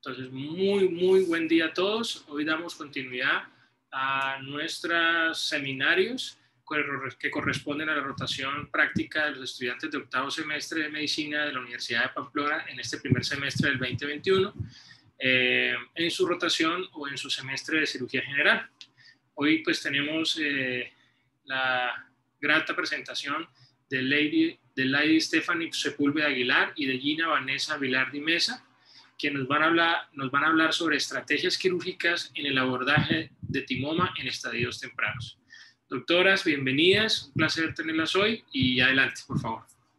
Entonces, muy buen día a todos. Hoy damos continuidad a nuestros seminarios que corresponden a la rotación práctica de los estudiantes de octavo semestre de medicina de la Universidad de Pamplona en este primer semestre del 2021, en su rotación o en su semestre de cirugía general. Hoy pues tenemos la grata presentación de Lady Stephanie Sepúlveda Aguilar y de Gina Vanessa Vilardi Mesa, que nos van a hablar sobre estrategias quirúrgicas en el abordaje de timoma en estadios tempranos. Doctoras, bienvenidas, un placer tenerlas hoy y adelante, por favor.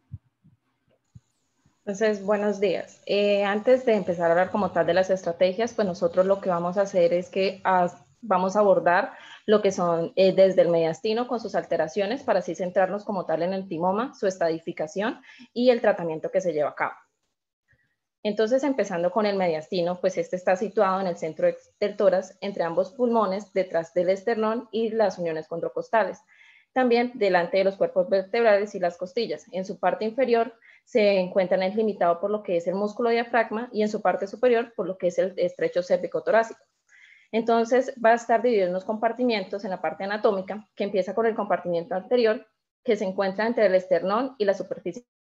Entonces, buenos días. Antes de empezar a hablar como tal de las estrategias, pues nosotros lo que vamos a hacer es que vamos a abordar lo que son desde el mediastino con sus alteraciones para así centrarnos como tal en el timoma, su estadificación y el tratamiento que se lleva a cabo. Entonces, empezando con el mediastino, pues este está situado en el centro del tórax, entre ambos pulmones, detrás del esternón y las uniones condrocostales. También delante de los cuerpos vertebrales y las costillas. En su parte inferior se encuentra limitado por lo que es el músculo diafragma y en su parte superior por lo que es el estrecho cérvico-torácico. Entonces, va a estar dividido en unos compartimientos en la parte anatómica, que empieza con el compartimiento anterior, que se encuentra entre el esternón y la superficie de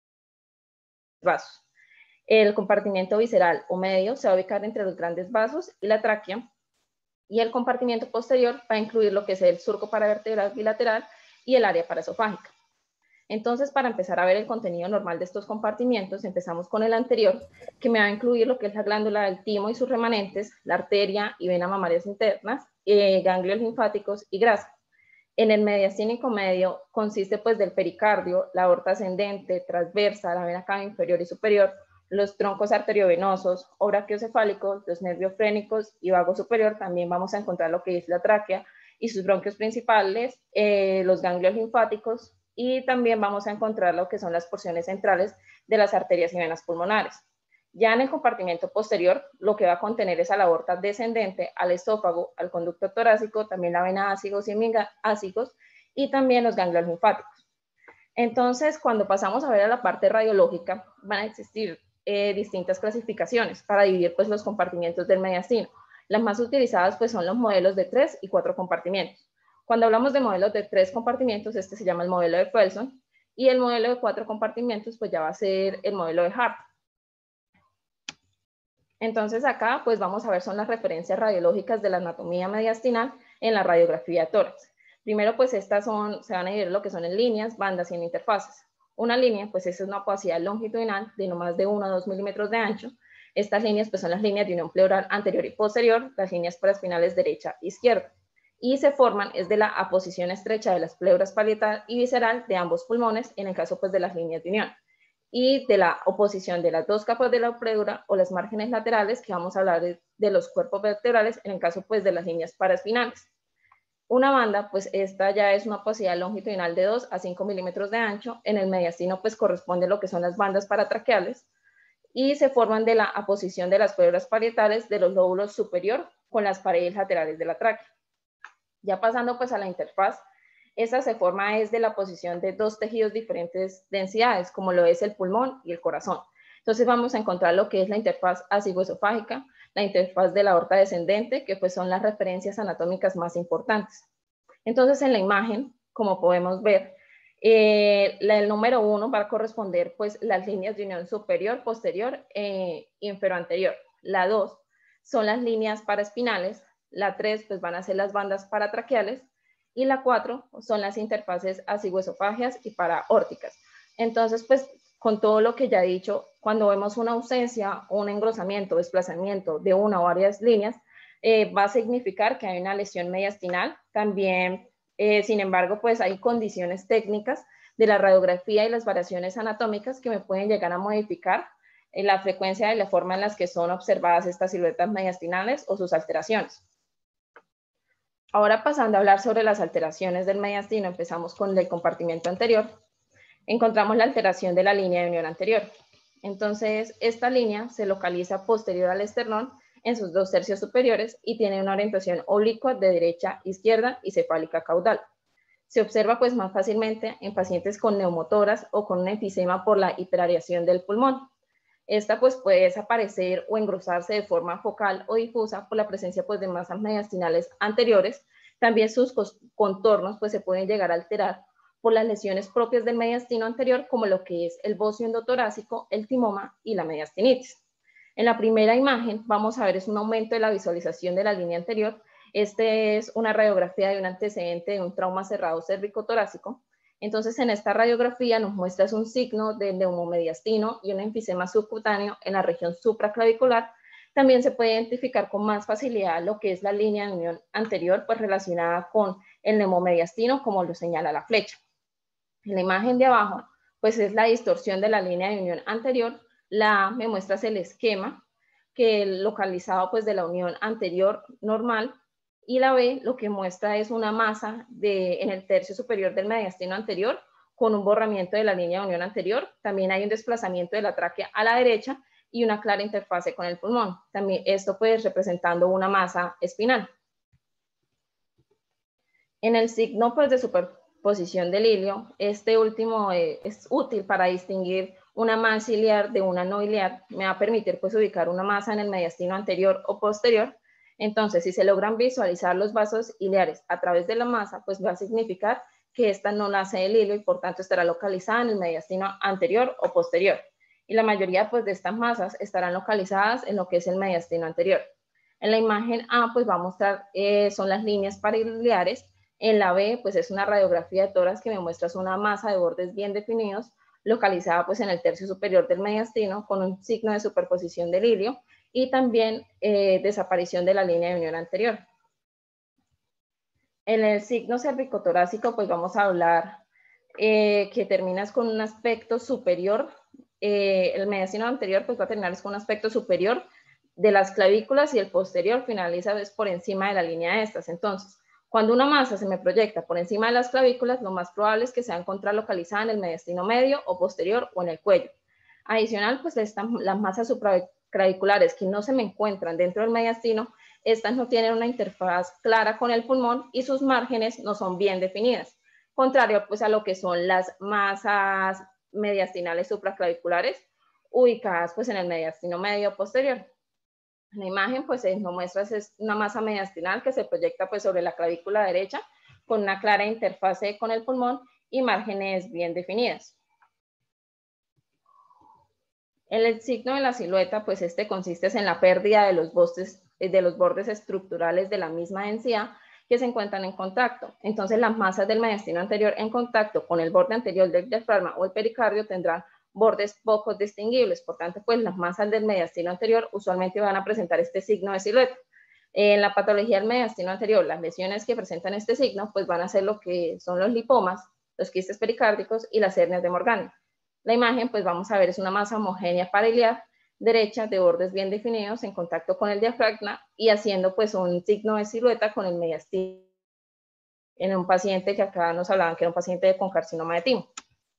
los vasos. El compartimiento visceral o medio se va a ubicar entre los grandes vasos y la tráquea, y el compartimiento posterior va a incluir lo que es el surco paravertebral bilateral y el área paraesofágica. Entonces, para empezar a ver el contenido normal de estos compartimientos, empezamos con el anterior, que me va a incluir lo que es la glándula del timo y sus remanentes, la arteria y vena mamarias internas, ganglios linfáticos y grasa. En el mediastínico medio consiste pues del pericardio, la aorta ascendente, transversa, la vena cava inferior y superior, los troncos arteriovenosos o brachiocefálicos, los nervios frénicos y vago superior. También vamos a encontrar lo que es la tráquea y sus bronquios principales, los ganglios linfáticos, y también vamos a encontrar lo que son las porciones centrales de las arterias y venas pulmonares. Ya en el compartimiento posterior, lo que va a contener es a la aorta descendente, al esófago, al conducto torácico, también la vena ácigos y amigácigos, y también los ganglios linfáticos. Entonces, cuando pasamos a ver a la parte radiológica, van a existir distintas clasificaciones para dividir pues, los compartimientos del mediastino. Las más utilizadas pues, son los modelos de 3 y 4 compartimientos. Cuando hablamos de modelos de 3 compartimientos, este se llama el modelo de Felson, y el modelo de 4 compartimientos pues ya va a ser el modelo de Hart. Entonces acá pues vamos a ver son las referencias radiológicas de la anatomía mediastinal en la radiografía de tórax. Primero pues estas se van a dividir lo que son en líneas, bandas y en interfaces. Una línea pues es una opacidad longitudinal de no más de 1 a 2 milímetros de ancho. Estas líneas pues son las líneas de unión pleural anterior y posterior, las líneas paraespinales derecha e izquierda. Y se forman es de la aposición estrecha de las pleuras parietal y visceral de ambos pulmones, en el caso pues de las líneas de unión, y de la oposición de las dos capas de la pleura o las márgenes laterales, que vamos a hablar de los cuerpos vertebrales, en el caso pues de las líneas paraespinales. Una banda, pues esta ya es una opacidad longitudinal de 2 a 5 milímetros de ancho. En el mediastino pues corresponde lo que son las bandas paratraqueales y se forman de la aposición de las pleuras parietales de los lóbulos superior con las paredes laterales de la tráquea. Ya pasando pues a la interfaz, esta se forma es de la posición de dos tejidos diferentes densidades, como lo es el pulmón y el corazón. Entonces vamos a encontrar lo que es la interfaz ácido-esofágica, la interfaz de la aorta descendente, que pues son las referencias anatómicas más importantes. Entonces en la imagen, como podemos ver, el número 1 va a corresponder pues las líneas de unión superior, posterior e inferoanterior. La 2 son las líneas paraespinales, la 3 pues van a ser las bandas paratraqueales, y la 4 son las interfaces ácido-esofágicas y paraórticas. Entonces, pues, con todo lo que ya he dicho, cuando vemos una ausencia o un engrosamiento o desplazamiento de una o varias líneas, va a significar que hay una lesión mediastinal. También, sin embargo, pues hay condiciones técnicas de la radiografía y las variaciones anatómicas que me pueden llegar a modificar la frecuencia y la forma en las que son observadas estas siluetas mediastinales o sus alteraciones. Ahora pasando a hablar sobre las alteraciones del mediastino, empezamos con el compartimiento anterior. Encontramos la alteración de la línea de unión anterior. Entonces, esta línea se localiza posterior al esternón en sus 2 tercios superiores y tiene una orientación oblicua de derecha a izquierda y cefálica caudal. Se observa pues más fácilmente en pacientes con neumotoras o con un enfisema por la hiperareación del pulmón. Esta pues puede desaparecer o engrosarse de forma focal o difusa por la presencia pues de masas mediastinales anteriores. También sus contornos pues se pueden llegar a alterar por las lesiones propias del mediastino anterior, como lo que es el bocio endotorácico, el timoma y la mediastinitis. En la primera imagen vamos a ver es un aumento de la visualización de la línea anterior. Este es una radiografía de un antecedente de un trauma cerrado cérvico-torácico. Entonces, en esta radiografía nos muestra un signo de neumomediastino y un enfisema subcutáneo en la región supraclavicular. También se puede identificar con más facilidad lo que es la línea de unión anterior, pues relacionada con el neumomediastino, como lo señala la flecha. En la imagen de abajo, pues es la distorsión de la línea de unión anterior. La A me muestra el esquema que localizado pues de la unión anterior normal, y la B lo que muestra es una masa en el tercio superior del mediastino anterior con un borramiento de la línea de unión anterior. También hay un desplazamiento de la tráquea a la derecha y una clara interfase con el pulmón. También esto pues representando una masa espinal. En el signo pues de superposición del ilio, este último es útil para distinguir una masa iliar de una no iliar. Me va a permitir pues ubicar una masa en el mediastino anterior o posterior. Entonces, si se logran visualizar los vasos iliares a través de la masa, pues va a significar que esta no nace del ilio y por tanto estará localizada en el mediastino anterior o posterior. Y la mayoría pues de estas masas estarán localizadas en lo que es el mediastino anterior. En la imagen A pues va a mostrar, son las líneas pariliares. En la B pues es una radiografía de tórax que me muestra una masa de bordes bien definidos, localizada pues en el tercio superior del mediastino con un signo de superposición del ilio y también desaparición de la línea de unión anterior. En el signo cervicotorácico pues vamos a hablar que terminas con un aspecto superior. El mediastino anterior pues va a terminar con un aspecto superior de las clavículas y el posterior finaliza por encima de la línea de estas. Entonces, cuando una masa se me proyecta por encima de las clavículas, lo más probable es que se va a encontrar localizada en el mediastino medio o posterior o en el cuello. Adicional, pues las masas supraclaviculares que no se me encuentran dentro del mediastino, estas no tienen una interfaz clara con el pulmón y sus márgenes no son bien definidas, contrario pues a lo que son las masas mediastinales supraclaviculares ubicadas pues en el mediastino medio o posterior. La imagen pues nos muestra es una masa mediastinal que se proyecta pues sobre la clavícula derecha con una clara interfase con el pulmón y márgenes bien definidas. El signo de la silueta pues este consiste en la pérdida de los bordes estructurales de la misma densidad que se encuentran en contacto. Entonces las masas del mediastino anterior en contacto con el borde anterior del diafragma o el pericardio tendrán bordes poco distinguibles. Por tanto, pues las masas del mediastino anterior usualmente van a presentar este signo de silueta. En la patología del mediastino anterior, las lesiones que presentan este signo pues van a ser lo que son los lipomas, los quistes pericárdicos y las hernias de Morgani. La imagen pues vamos a ver es una masa homogénea pariliar derecha de bordes bien definidos en contacto con el diafragma y haciendo pues un signo de silueta con el mediastino en un paciente que acá nos hablaban que era un paciente con carcinoma de timo.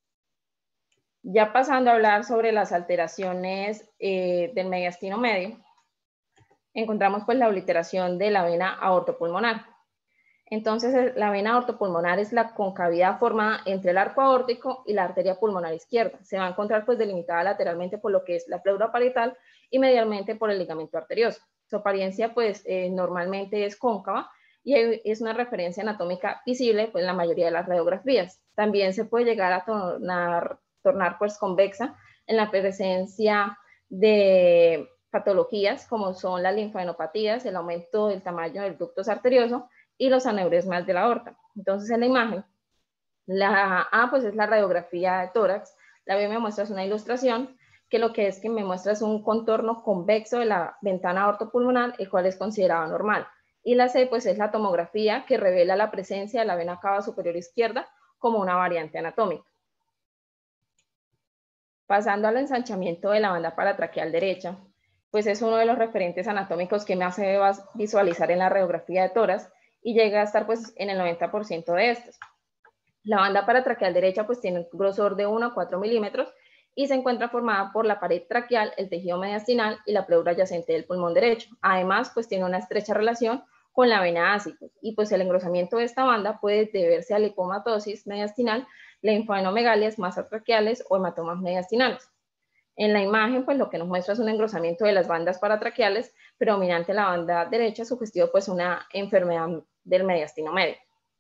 Ya pasando a hablar sobre las alteraciones del mediastino medio, encontramos pues la obliteración de la vena aortopulmonar. Entonces la vena aortopulmonar es la concavidad formada entre el arco aórtico y la arteria pulmonar izquierda. Se va a encontrar pues delimitada lateralmente por lo que es la pleura parietal y medialmente por el ligamento arterioso. Su apariencia pues normalmente es cóncava y es una referencia anatómica visible pues en la mayoría de las radiografías. También se puede llegar a tornar pues convexa en la presencia de patologías como son las linfadenopatías, el aumento del tamaño del ducto arterioso y los aneurismas de la aorta. Entonces en la imagen, la A pues es la radiografía de tórax, la B me muestra una ilustración que lo que es que me muestra es un contorno convexo de la ventana aortopulmonar, el cual es considerado normal. Y la C pues es la tomografía que revela la presencia de la vena cava superior izquierda como una variante anatómica. Pasando al ensanchamiento de la banda paratraqueal derecha, pues es uno de los referentes anatómicos que me hace visualizar en la radiografía de tórax y llega a estar pues en el 90% de estos. La banda paratraqueal derecha pues tiene un grosor de 1 a 4 milímetros y se encuentra formada por la pared traqueal, el tejido mediastinal y la pleura adyacente del pulmón derecho. Además pues tiene una estrecha relación con la vena ácido y pues el engrosamiento de esta banda puede deberse a lipomatosis mediastinal, linfadenogalias, masas traqueales o hematomas mediastinales. En la imagen, pues lo que nos muestra es un engrosamiento de las bandas paratraqueales, predominante en la banda derecha, sugestivo pues una enfermedad del mediastino medio.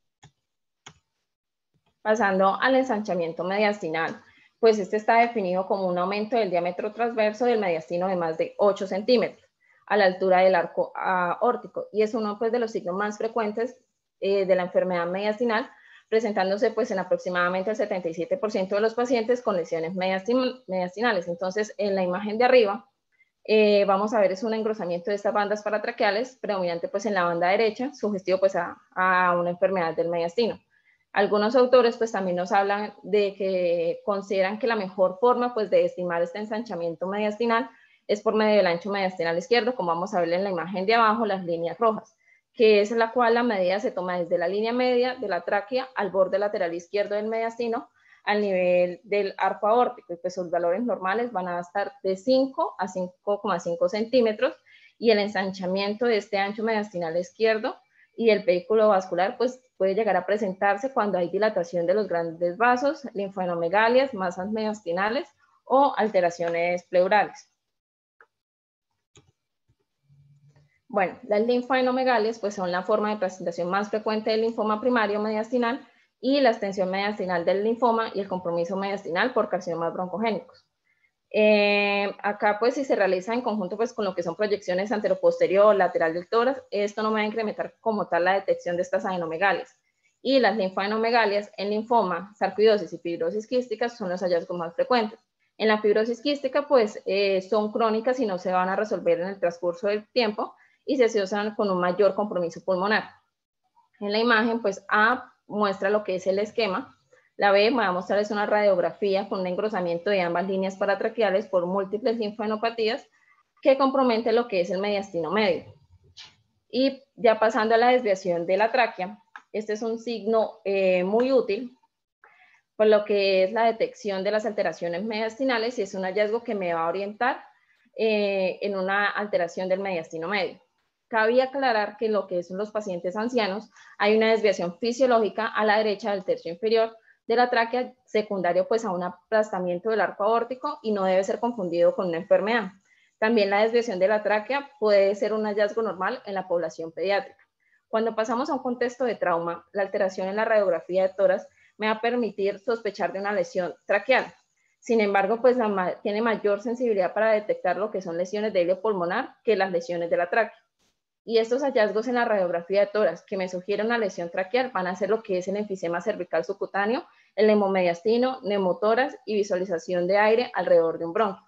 Pasando al ensanchamiento mediastinal, pues este está definido como un aumento del diámetro transverso del mediastino de más de 8 centímetros a la altura del arco aórtico, y es uno pues de los signos más frecuentes de la enfermedad mediastinal, presentándose pues en aproximadamente el 77% de los pacientes con lesiones mediastinales. Entonces, en la imagen de arriba, vamos a ver es un engrosamiento de estas bandas paratraqueales, predominante pues en la banda derecha, sugestivo pues a una enfermedad del mediastino. Algunos autores pues también nos hablan de que consideran que la mejor forma pues de estimar este ensanchamiento mediastinal es por medio del ancho mediastinal izquierdo, como vamos a ver en la imagen de abajo, las líneas rojas, que es la cual la medida se toma desde la línea media de la tráquea al borde lateral izquierdo del mediastino al nivel del arco aórtico, y pues sus valores normales van a estar de 5 a 5,5 centímetros, y el ensanchamiento de este ancho mediastinal izquierdo y el vehículo vascular pues puede llegar a presentarse cuando hay dilatación de los grandes vasos, linfoadenomegalias, masas mediastinales o alteraciones pleurales. Bueno, las linfoadenomegalias pues son la forma de presentación más frecuente del linfoma primario mediastinal y la extensión mediastinal del linfoma y el compromiso mediastinal por carcinomas broncogénicos. Acá pues si se realiza en conjunto pues con lo que son proyecciones anteroposterior, lateral del tórax, esto no va a incrementar como tal la detección de estas adenomegalias. Y las linfoadenomegalias en linfoma, sarcoidosis y fibrosis quísticas son los hallazgos más frecuentes. En la fibrosis quística pues son crónicas y no se van a resolver en el transcurso del tiempo y se asocian con un mayor compromiso pulmonar. En la imagen pues A muestra lo que es el esquema. La B me va a mostrar es una radiografía con un engrosamiento de ambas líneas paratraqueales por múltiples linfoadenopatías que compromete lo que es el mediastino medio. Y ya pasando a la desviación de la tráquea, este es un signo muy útil por lo que es la detección de las alteraciones mediastinales, y es un hallazgo que me va a orientar en una alteración del mediastino medio. Cabe aclarar que en lo que son los pacientes ancianos hay una desviación fisiológica a la derecha del tercio inferior de la tráquea, secundario pues a un aplastamiento del arco aórtico, y no debe ser confundido con una enfermedad. También la desviación de la tráquea puede ser un hallazgo normal en la población pediátrica. Cuando pasamos a un contexto de trauma, la alteración en la radiografía de tórax me va a permitir sospechar de una lesión traqueal. Sin embargo, pues tiene mayor sensibilidad para detectar lo que son lesiones de hilo pulmonar que las lesiones de la tráquea. Y estos hallazgos en la radiografía de tórax que me sugieren una lesión traqueal van a ser lo que es el enfisema cervical subcutáneo, el neumomediastino, neumotórax y visualización de aire alrededor de un bronquio.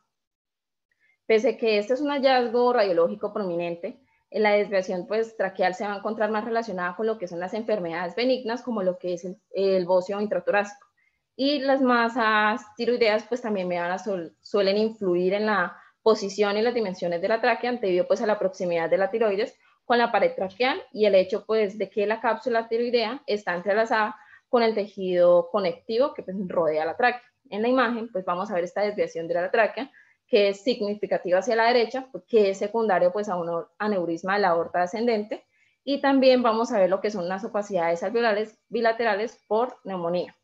Pese a que este es un hallazgo radiológico prominente, en la desviación pues, traqueal se va a encontrar más relacionada con lo que son las enfermedades benignas, como lo que es el bocio intratorácico. Y las masas tiroideas pues también suelen influir en la posición y las dimensiones de la tráquea, debido pues a la proximidad de la tiroides con la pared traqueal y el hecho pues de que la cápsula tiroidea está entrelazada con el tejido conectivo que pues, rodea la tráquea. En la imagen pues vamos a ver esta desviación de la tráquea, que es significativa hacia la derecha, que es secundario pues a un aneurisma de la aorta ascendente, y también vamos a ver lo que son unas opacidades alveolares bilaterales por neumonía.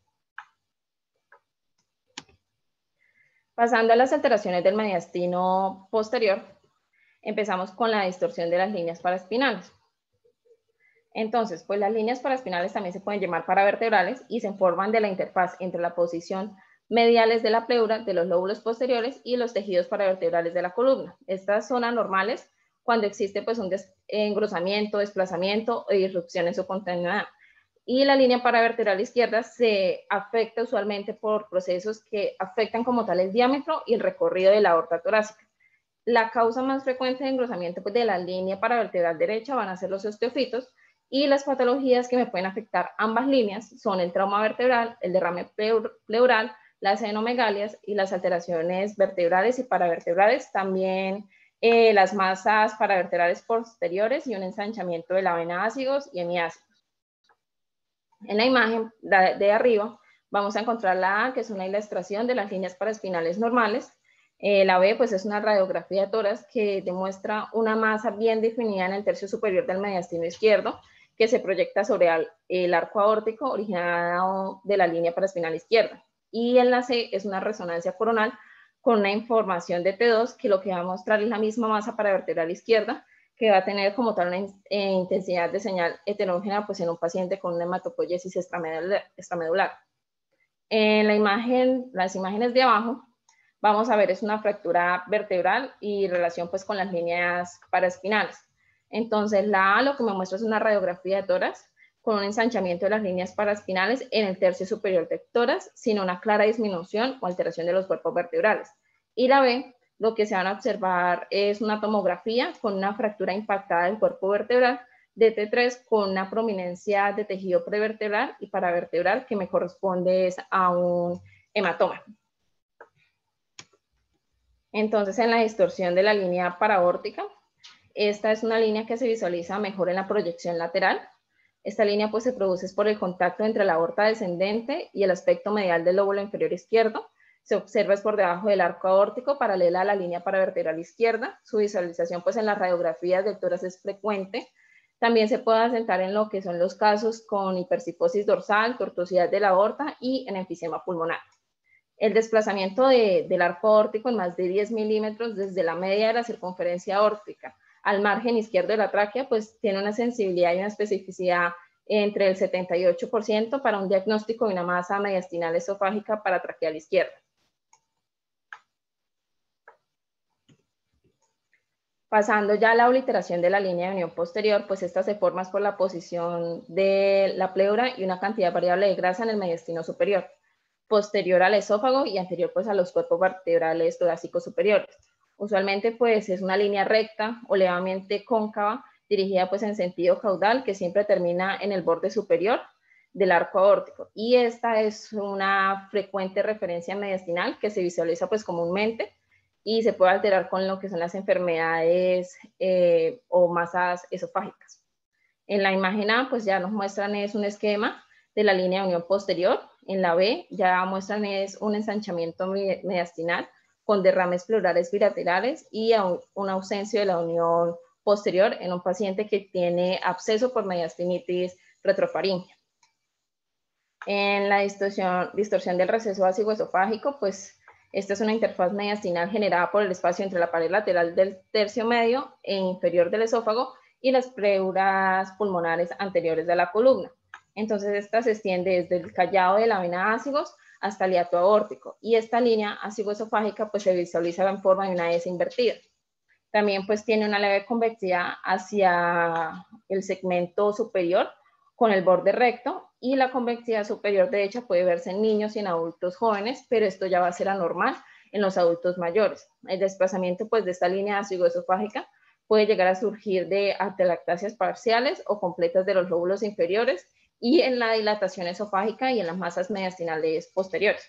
Pasando a las alteraciones del mediastino posterior, empezamos con la distorsión de las líneas paraespinales. Entonces, pues las líneas paraespinales también se pueden llamar paravertebrales y se forman de la interfaz entre la posición mediales de la pleura, de los lóbulos posteriores y los tejidos paravertebrales de la columna. Estas son anormales cuando existe pues un engrosamiento, desplazamiento o disrupción en su continuidad. Y la línea paravertebral izquierda se afecta usualmente por procesos que afectan como tal el diámetro y el recorrido de la aorta torácica. La causa más frecuente de engrosamiento pues, de la línea paravertebral derecha van a ser los osteofitos, y las patologías que me pueden afectar ambas líneas son el trauma vertebral, el derrame pleural, las adenomegalias y las alteraciones vertebrales y paravertebrales, también las masas paravertebrales posteriores y un ensanchamiento de la vena ácidos y hemiácidos. En la imagen de arriba vamos a encontrar la A, que es una ilustración de las líneas paraespinales normales. La B pues es una radiografía de tórax que demuestra una masa bien definida en el tercio superior del mediastino izquierdo, que se proyecta sobre el arco aórtico originado de la línea paraespinal izquierda. Y en la C es una resonancia coronal con una información de T2 que lo que va a mostrar es la misma masa paravertebral izquierda, que va a tener como tal una intensidad de señal heterógena pues en un paciente con una hematopoiesis extramedular. En la imagen, las imágenes de abajo, vamos a ver es una fractura vertebral y relación pues con las líneas paraespinales. Entonces la A lo que me muestra es una radiografía de tórax con un ensanchamiento de las líneas paraespinales en el tercio superior del tórax, sin una clara disminución o alteración de los cuerpos vertebrales. Y la B, lo que se van a observar es una tomografía con una fractura impactada del cuerpo vertebral de T3 con una prominencia de tejido prevertebral y paravertebral que me corresponde a un hematoma. Entonces, en la distorsión de la línea paraórtica, esta es una línea que se visualiza mejor en la proyección lateral. Esta línea pues se produce por el contacto entre la aorta descendente y el aspecto medial del lóbulo inferior izquierdo. Se observa es por debajo del arco aórtico, paralela a la línea paravertebral izquierda. Su visualización pues en las radiografías del tórax es frecuente. También se puede asentar en lo que son los casos con hipercifosis dorsal, tortuosidad de la aorta y en enfisema pulmonar. El desplazamiento del arco aórtico en más de 10 milímetros desde la media de la circunferencia aórtica al margen izquierdo de la tráquea, pues tiene una sensibilidad y una especificidad entre el 78% para un diagnóstico de una masa mediastinal esofágica paratraqueal izquierda. Pasando ya a la obliteración de la línea de unión posterior, pues esta se forma por la posición de la pleura y una cantidad variable de grasa en el mediastino superior, posterior al esófago y anterior pues a los cuerpos vertebrales torácicos superiores. Usualmente pues es una línea recta o levemente cóncava dirigida pues en sentido caudal que siempre termina en el borde superior del arco aórtico, y esta es una frecuente referencia mediastinal que se visualiza pues comúnmente y se puede alterar con lo que son las enfermedades o masas esofágicas. En la imagen A pues ya nos muestran es un esquema de la línea de unión posterior. En la B ya muestran es un ensanchamiento mediastinal con derrames pleurales bilaterales y una ausencia de la unión posterior en un paciente que tiene absceso por mediastinitis retrofaríngea. En la distorsión del receso ácido esofágico, pues esta es una interfaz mediastinal generada por el espacio entre la pared lateral del tercio medio e inferior del esófago y las pleuras pulmonares anteriores de la columna. Entonces esta se extiende desde el callado de la vena ácigos hasta el hiato aórtico, y esta línea ácido-esofágica pues se visualiza en forma de una S invertida. También pues tiene una leve convexidad hacia el segmento superior con el borde recto, y la convexidad superior derecha puede verse en niños y en adultos jóvenes, pero esto ya va a ser anormal en los adultos mayores. El desplazamiento pues de esta línea ácido-esofágica puede llegar a surgir de atelectasias parciales o completas de los lóbulos inferiores y en la dilatación esofágica y en las masas mediastinales posteriores.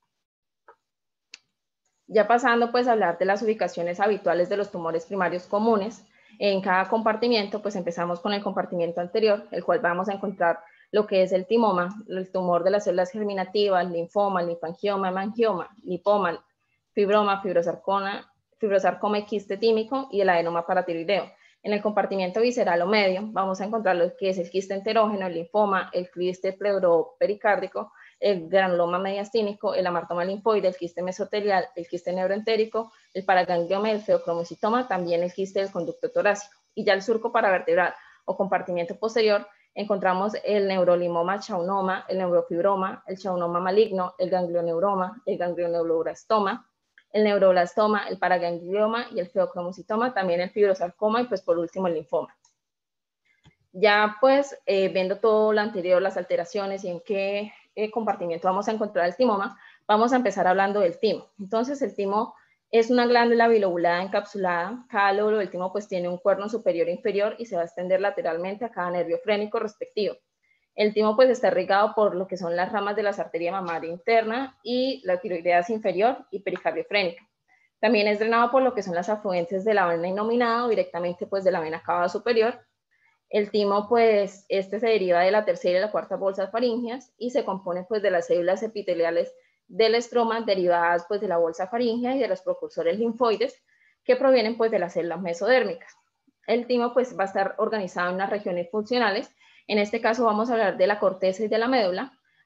Ya pasando pues a hablar de las ubicaciones habituales de los tumores primarios comunes, en cada compartimiento pues empezamos con el compartimiento anterior, el cual vamos a encontrar lo que es el timoma, el tumor de las células germinativas, el linfoma, el linfangioma, hemangioma, lipoma, fibroma, fibrosarcoma y quiste tímico, y el adenoma paratiroideo. En el compartimiento visceral o medio vamos a encontrar lo que es el quiste enterógeno, el linfoma, el quiste pleuropericárdico, el granuloma mediastínico, el amartoma linfoide, el quiste mesotelial, el quiste neuroentérico, el paraganglioma y el feocromocitoma, también el quiste del conducto torácico. Y ya el surco paravertebral o compartimiento posterior encontramos el neurolimoma chaunoma, el neurofibroma, el chaunoma maligno, el ganglioneuroma, el ganglioneuroblastoma, el neuroblastoma, el paraganglioma y el feocromocitoma, también el fibrosarcoma y pues por último el linfoma. Ya pues viendo todo lo anterior, las alteraciones y en qué compartimiento vamos a encontrar el timoma, vamos a empezar hablando del timo. Entonces el timo es una glándula bilobulada encapsulada. Cada lóbulo del timo pues tiene un cuerno superior e inferior y se va a extender lateralmente a cada nervio frénico respectivo. El timo pues está irrigado por lo que son las ramas de la arteria mamaria interna y la tiroideas inferior y pericardiofrénica. También es drenado por lo que son las afluentes de la vena innominada o directamente pues de la vena cava superior. El timo pues se deriva de la tercera y la cuarta bolsas faríngeas y se compone pues de las células epiteliales del estroma derivadas pues de la bolsa faríngea y de los precursores linfoides que provienen pues de las células mesodérmicas. El timo pues va a estar organizado en unas regiones funcionales. En este caso vamos a hablar de la corteza y de la médula.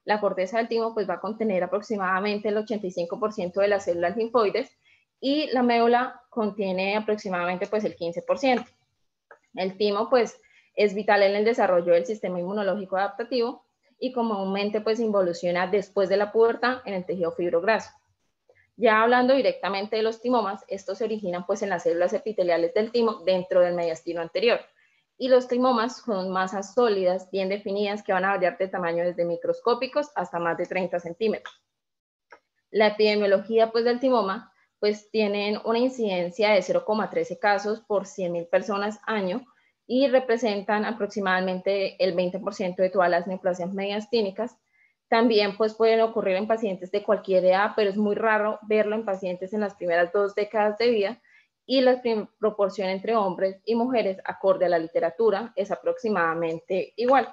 La corteza del timo pues va a contener aproximadamente el 85% de las células linfoides y la médula contiene aproximadamente pues el 15%. El timo pues es vital en el desarrollo del sistema inmunológico adaptativo y comúnmente pues involuciona después de la pubertad en el tejido fibrograso. Ya hablando directamente de los timomas, estos se originan pues en las células epiteliales del timo dentro del mediastino anterior. Y los timomas son masas sólidas, bien definidas, que van a variar de tamaño desde microscópicos hasta más de 30 centímetros. La epidemiología pues del timoma pues tienen una incidencia de 0,13 casos por 100.000 personas año y representan aproximadamente el 20% de todas las neoplasias mediastínicas. También pues pueden ocurrir en pacientes de cualquier edad, pero es muy raro verlo en pacientes en las primeras 2 décadas de vida, y la proporción entre hombres y mujeres, acorde a la literatura, es aproximadamente igual.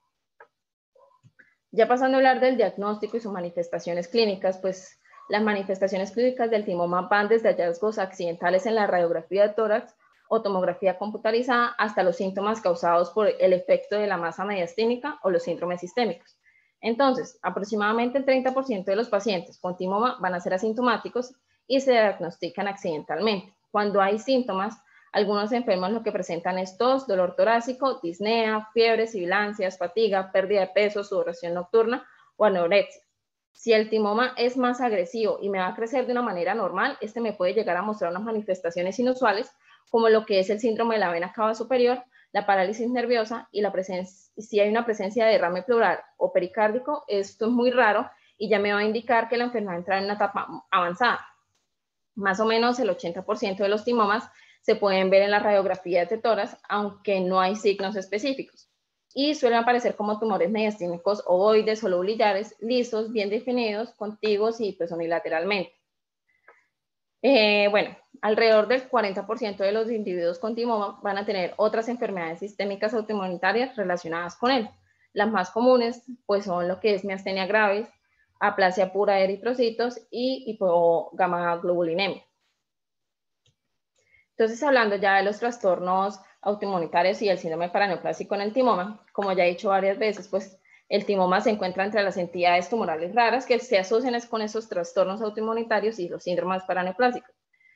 Ya pasando a hablar del diagnóstico y sus manifestaciones clínicas, pues las manifestaciones clínicas del timoma van desde hallazgos accidentales en la radiografía de tórax o tomografía computarizada hasta los síntomas causados por el efecto de la masa mediastínica o los síndromes sistémicos. Entonces, aproximadamente el 30% de los pacientes con timoma van a ser asintomáticos y se diagnostican accidentalmente. Cuando hay síntomas, algunos enfermos lo que presentan es tos, dolor torácico, disnea, fiebre, sibilancias, fatiga, pérdida de peso, sudoración nocturna o anorexia. Si el timoma es más agresivo y me va a crecer de una manera normal, este me puede llegar a mostrar unas manifestaciones inusuales, como lo que es el síndrome de la vena cava superior, la parálisis nerviosa y si hay una presencia de derrame pleural o pericárdico. Esto es muy raro y ya me va a indicar que la enfermedad entra en una etapa avanzada. Más o menos el 80% de los timomas se pueden ver en la radiografía de tórax, aunque no hay signos específicos. Y suelen aparecer como tumores mediastínicos ovoides o lobulillares, lisos, bien definidos, contiguos y pues unilateralmente. Bueno, alrededor del 40% de los individuos con timoma van a tener otras enfermedades sistémicas autoinmunitarias relacionadas con él. Las más comunes pues son lo que es miastenia gravis, aplasia pura de eritrocitos y hipogamaglobulinemia. Entonces, hablando ya de los trastornos autoinmunitarios y el síndrome paraneoplásico en el timoma, como ya he dicho varias veces, pues el timoma se encuentra entre las entidades tumorales raras que se asocian con esos trastornos autoinmunitarios y los síndromes paraneoplásicos.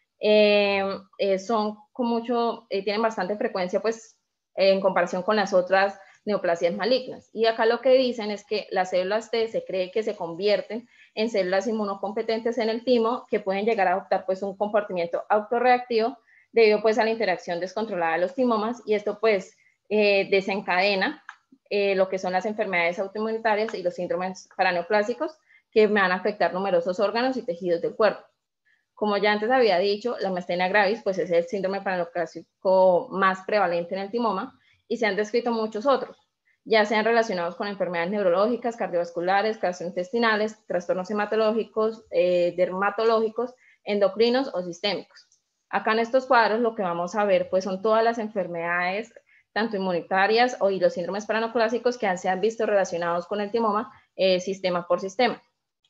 Son con tienen bastante frecuencia pues en comparación con las otras neoplasias malignas. Y acá lo que dicen es que las células T se cree que se convierten en células inmunocompetentes en el timo, que pueden llegar a adoptar pues un comportamiento autorreactivo debido pues a la interacción descontrolada de los timomas, y esto pues desencadena lo que son las enfermedades autoinmunitarias y los síndromes paraneoplásicos, que van a afectar numerosos órganos y tejidos del cuerpo. Como ya antes había dicho, la miastenia gravis pues es el síndrome paraneoplásico más prevalente en el timoma, y se han descrito muchos otros, ya sean relacionados con enfermedades neurológicas, cardiovasculares, gastrointestinales, trastornos hematológicos, dermatológicos, endocrinos o sistémicos. Acá en estos cuadros lo que vamos a ver pues son todas las enfermedades, tanto inmunitarias y los síndromes paraneoplásicos que se han visto relacionados con el timoma, sistema por sistema.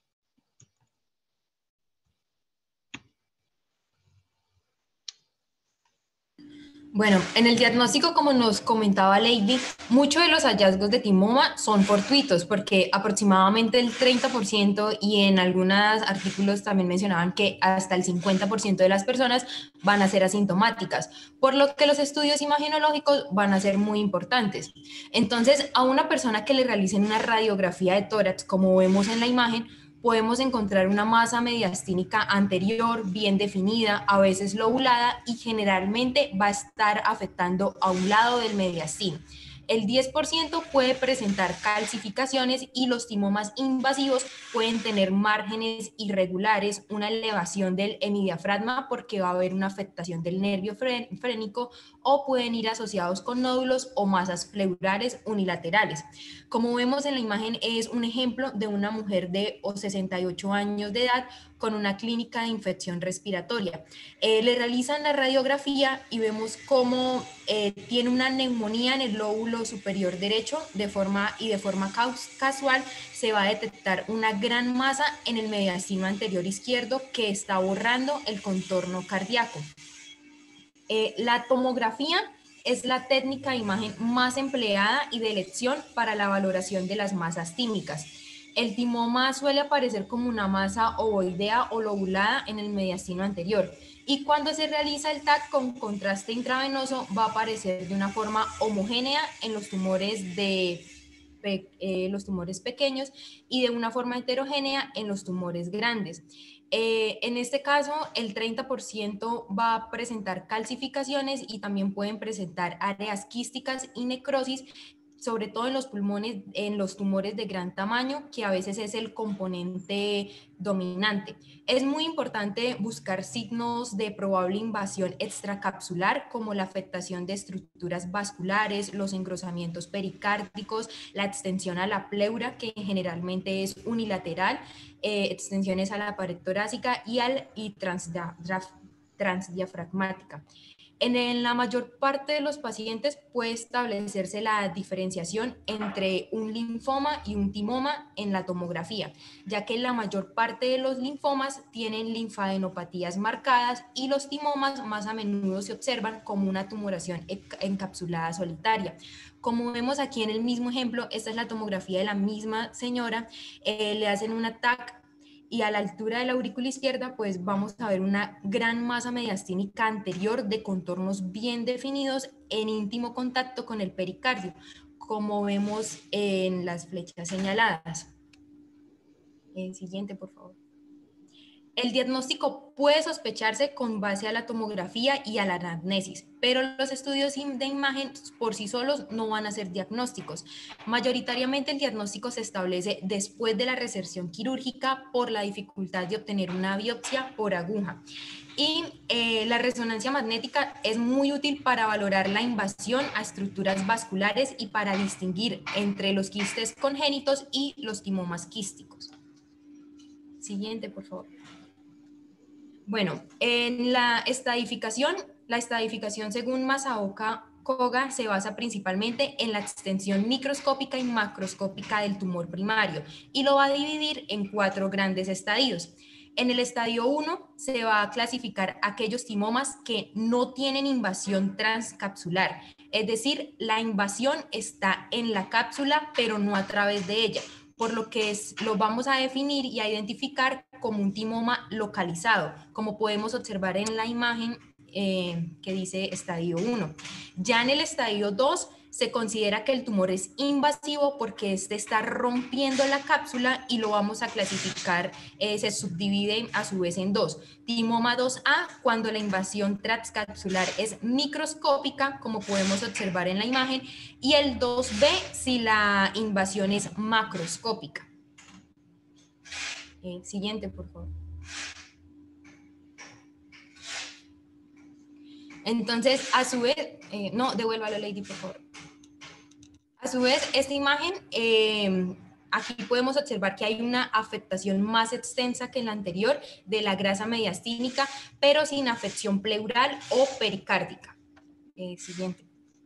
Bueno, en el diagnóstico, como nos comentaba Lady, muchos de los hallazgos de timoma son fortuitos, porque aproximadamente el 30% y en algunos artículos también mencionaban que hasta el 50% de las personas van a ser asintomáticas, por lo que los estudios imagenológicos van a ser muy importantes. Entonces, a una persona que le realicen una radiografía de tórax, como vemos en la imagen, podemos encontrar una masa mediastínica anterior, bien definida, a veces lobulada, y generalmente va a estar afectando a un lado del mediastino. El 10% puede presentar calcificaciones y los timomas invasivos pueden tener márgenes irregulares, una elevación del hemidiafragma porque va a haber una afectación del nervio frénico, o pueden ir asociados con nódulos o masas pleurales unilaterales. Como vemos en la imagen, es un ejemplo de una mujer de 68 años de edad con una clínica de infección respiratoria. Le realizan la radiografía y vemos cómo tiene una neumonía en el lóbulo superior derecho, de forma casual se va a detectar una gran masa en el mediastino anterior izquierdo que está borrando el contorno cardíaco. La tomografía es la técnica de imagen más empleada y de elección para la valoración de las masas tímicas. El timoma suele aparecer como una masa ovoidea o lobulada en el mediastino anterior y cuando se realiza el TAC con contraste intravenoso va a aparecer de una forma homogénea en los tumores los tumores pequeños y de una forma heterogénea en los tumores grandes. En este caso, el 30% va a presentar calcificaciones y también pueden presentar áreas quísticas y necrosis, sobre todo en los pulmones, en los tumores de gran tamaño, que a veces es el componente dominante. Es muy importante buscar signos de probable invasión extracapsular, como la afectación de estructuras vasculares, los engrosamientos pericárdicos, la extensión a la pleura, que generalmente es unilateral, extensiones a la pared torácica y transdiafragmática. En la mayor parte de los pacientes puede establecerse la diferenciación entre un linfoma y un timoma en la tomografía, ya que la mayor parte de los linfomas tienen linfadenopatías marcadas y los timomas más a menudo se observan como una tumoración encapsulada solitaria. Como vemos aquí en el mismo ejemplo, esta es la tomografía de la misma señora, le hacen un TAC y a la altura de la aurícula izquierda pues vamos a ver una gran masa mediastínica anterior de contornos bien definidos en íntimo contacto con el pericardio, como vemos en las flechas señaladas. Siguiente, por favor. El diagnóstico puede sospecharse con base a la tomografía y a la anamnesis, pero los estudios de imagen por sí solos no van a ser diagnósticos. Mayoritariamente el diagnóstico se establece después de la resección quirúrgica por la dificultad de obtener una biopsia por aguja. Y la resonancia magnética es muy útil para valorar la invasión a estructuras vasculares y para distinguir entre los quistes congénitos y los timomas quísticos. Siguiente, por favor. Bueno, en la estadificación según Masaoka Koga se basa principalmente en la extensión microscópica y macroscópica del tumor primario y lo va a dividir en 4 grandes estadios. En el estadio 1 se va a clasificar aquellos timomas que no tienen invasión transcapsular, es decir, la invasión está en la cápsula pero no a través de ella, por lo que lo vamos a definir y a identificar como un timoma localizado, como podemos observar en la imagen que dice estadio 1. Ya en el estadio 2 se considera que el tumor es invasivo porque este está rompiendo la cápsula y lo vamos a clasificar, se subdivide a su vez en 2. Timoma 2A, cuando la invasión transcapsular es microscópica, como podemos observar en la imagen, y el 2B si la invasión es macroscópica. Siguiente, por favor. Entonces, a su vez, no, devuélvalo, Lady, por favor. A su vez, esta imagen, aquí podemos observar que hay una afectación más extensa que en la anterior de la grasa mediastínica, pero sin afección pleural o pericárdica. Siguiente.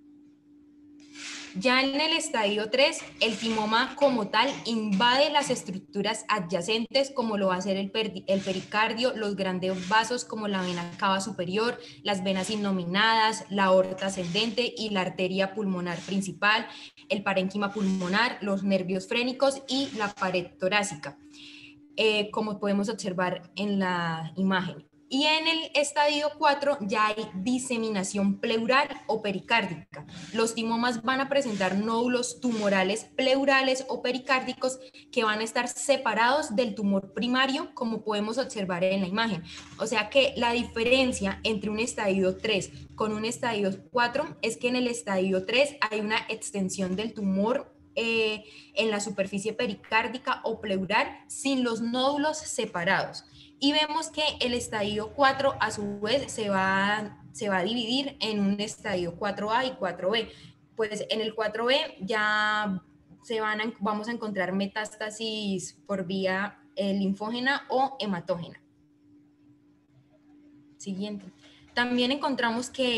Ya en el estadio 3, el timoma como tal invade las estructuras adyacentes, como lo va a ser el pericardio, los grandes vasos como la vena cava superior, las venas innominadas, la aorta ascendente y la arteria pulmonar principal, el parénquima pulmonar, los nervios frénicos y la pared torácica, como podemos observar en la imagen. Y en el estadio 4 ya hay diseminación pleural o pericárdica. Los timomas van a presentar nódulos tumorales pleurales o pericárdicos que van a estar separados del tumor primario, como podemos observar en la imagen. O sea que la diferencia entre un estadio 3 con un estadio 4 es que en el estadio 3 hay una extensión del tumor en la superficie pericárdica o pleural sin los nódulos separados. Y vemos que el estadio 4 a su vez se va a dividir en un estadio 4A y 4B. Pues en el 4B ya vamos a encontrar metástasis por vía linfógena o hematógena. Siguiente. También encontramos que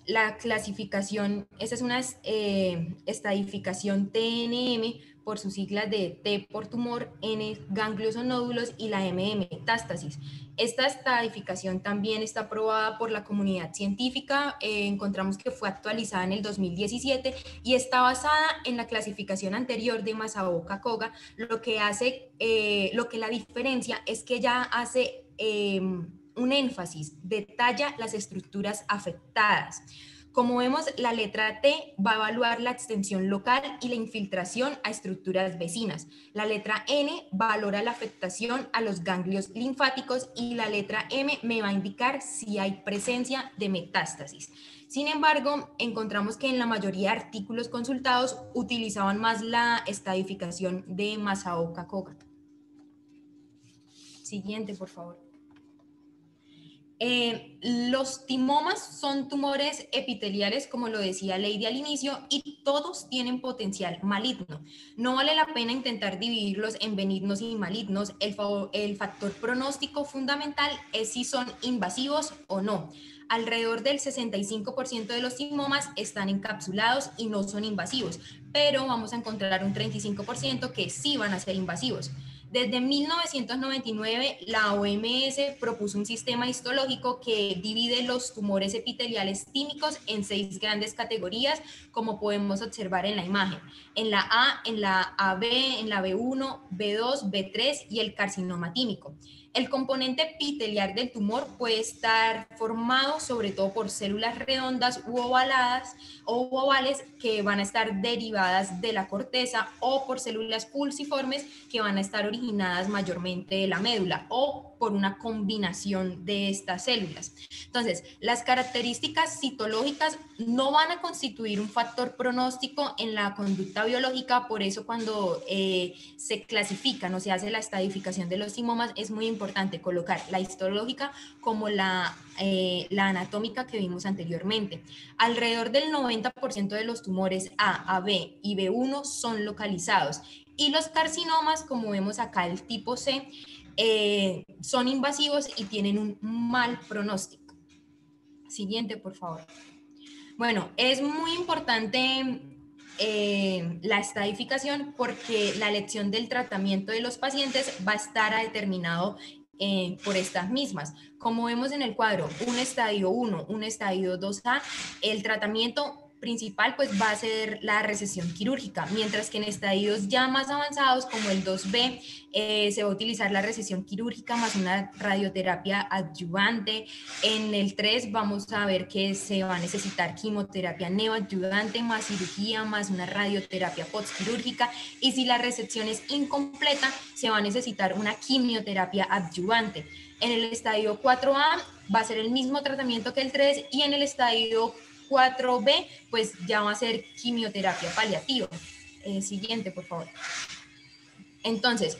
la clasificación, esta es una estadificación TNM, por sus siglas de T por tumor, N ganglios o nódulos y la M de metástasis. Esta estadificación también está aprobada por la comunidad científica, encontramos que fue actualizada en el 2017 y está basada en la clasificación anterior de Masaoka-Koga, lo que la diferencia es que ya hace un énfasis, detalla las estructuras afectadas. Como vemos, la letra T va a evaluar la extensión local y la infiltración a estructuras vecinas. La letra N valora la afectación a los ganglios linfáticos y la letra M me va a indicar si hay presencia de metástasis. Sin embargo, encontramos que en la mayoría de artículos consultados utilizaban más la estadificación de Masaoka-Koga. Siguiente, por favor. Los timomas son tumores epiteliales, como lo decía Lady al inicio, y todos tienen potencial maligno. No vale la pena intentar dividirlos en benignos y malignos. El factor pronóstico fundamental es si son invasivos o no. Alrededor del 65% de los timomas están encapsulados y no son invasivos, pero vamos a encontrar un 35% que sí van a ser invasivos. Desde 1999, la OMS propuso un sistema histológico que divide los tumores epiteliales tímicos en 6 grandes categorías, como podemos observar en la imagen. En la A, en la AB, en la B1, B2, B3 y el carcinoma tímico. El componente epitelial del tumor puede estar formado sobre todo por células redondas u ovaladas o ovales que van a estar derivadas de la corteza o por células pulsiformes que van a estar originadas mayormente de la médula o por una combinación de estas células. Entonces, las características citológicas no van a constituir un factor pronóstico en la conducta biológica, por eso cuando se clasifican o se hace la estadificación de los timomas es muy importante colocar la histológica como la anatómica que vimos anteriormente. Alrededor del 90% de los tumores A, AB y B1 son localizados y los carcinomas, como vemos acá el tipo C, son invasivos y tienen un mal pronóstico. Siguiente, por favor. Bueno, es muy importante la estadificación porque la elección del tratamiento de los pacientes va a estar determinado por estas mismas. Como vemos en el cuadro, un estadio 1, un estadio 2A, el tratamiento principal pues va a ser la recesión quirúrgica, mientras que en estadios ya más avanzados como el 2B se va a utilizar la recesión quirúrgica más una radioterapia adyuvante. En el 3 vamos a ver que se va a necesitar quimioterapia neoadyuvante más cirugía más una radioterapia postquirúrgica, y si la resección es incompleta se va a necesitar una quimioterapia adyuvante. En el estadio 4A va a ser el mismo tratamiento que el 3 y en el estadio 4B, pues ya va a ser quimioterapia paliativa. Siguiente, por favor. Entonces,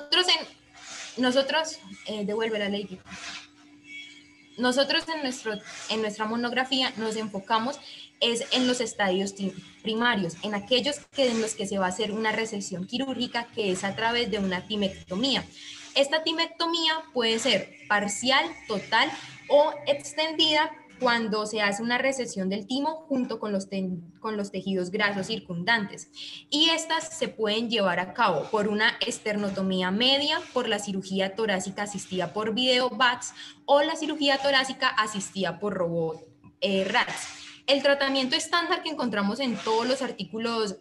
devuelve la ley. Nosotros en nuestra monografía nos enfocamos es en los estadios primarios, en aquellos en los que se va a hacer una resección quirúrgica, que es a través de una timectomía. Esta timectomía puede ser parcial, total o extendida, cuando se hace una resección del timo junto con los tejidos grasos circundantes. Y estas se pueden llevar a cabo por una esternotomía media, por la cirugía torácica asistida por video VATS o la cirugía torácica asistida por robot RATS. El tratamiento estándar que encontramos en todos los artículos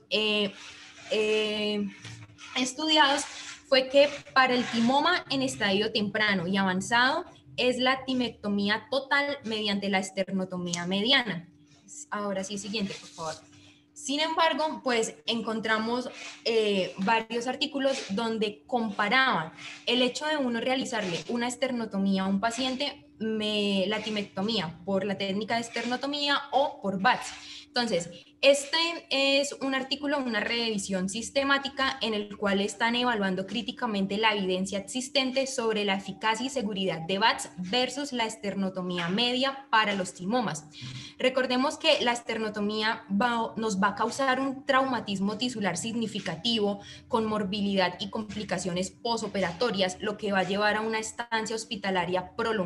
estudiados fue que para el timoma en estadio temprano y avanzado es la timectomía total mediante la esternotomía mediana. Ahora sí, siguiente, por favor. Sin embargo, pues encontramos varios artículos donde comparaban el hecho de uno realizarle una esternotomía a un paciente, la timectomía por la técnica de esternotomía o por VATS. Entonces, este es un artículo, una revisión sistemática en el cual están evaluando críticamente la evidencia existente sobre la eficacia y seguridad de VATS versus la esternotomía media para los timomas. Recordemos que la esternotomía nos va a causar un traumatismo tisular significativo con morbilidad y complicaciones posoperatorias, lo que va a llevar a una estancia hospitalaria prolongada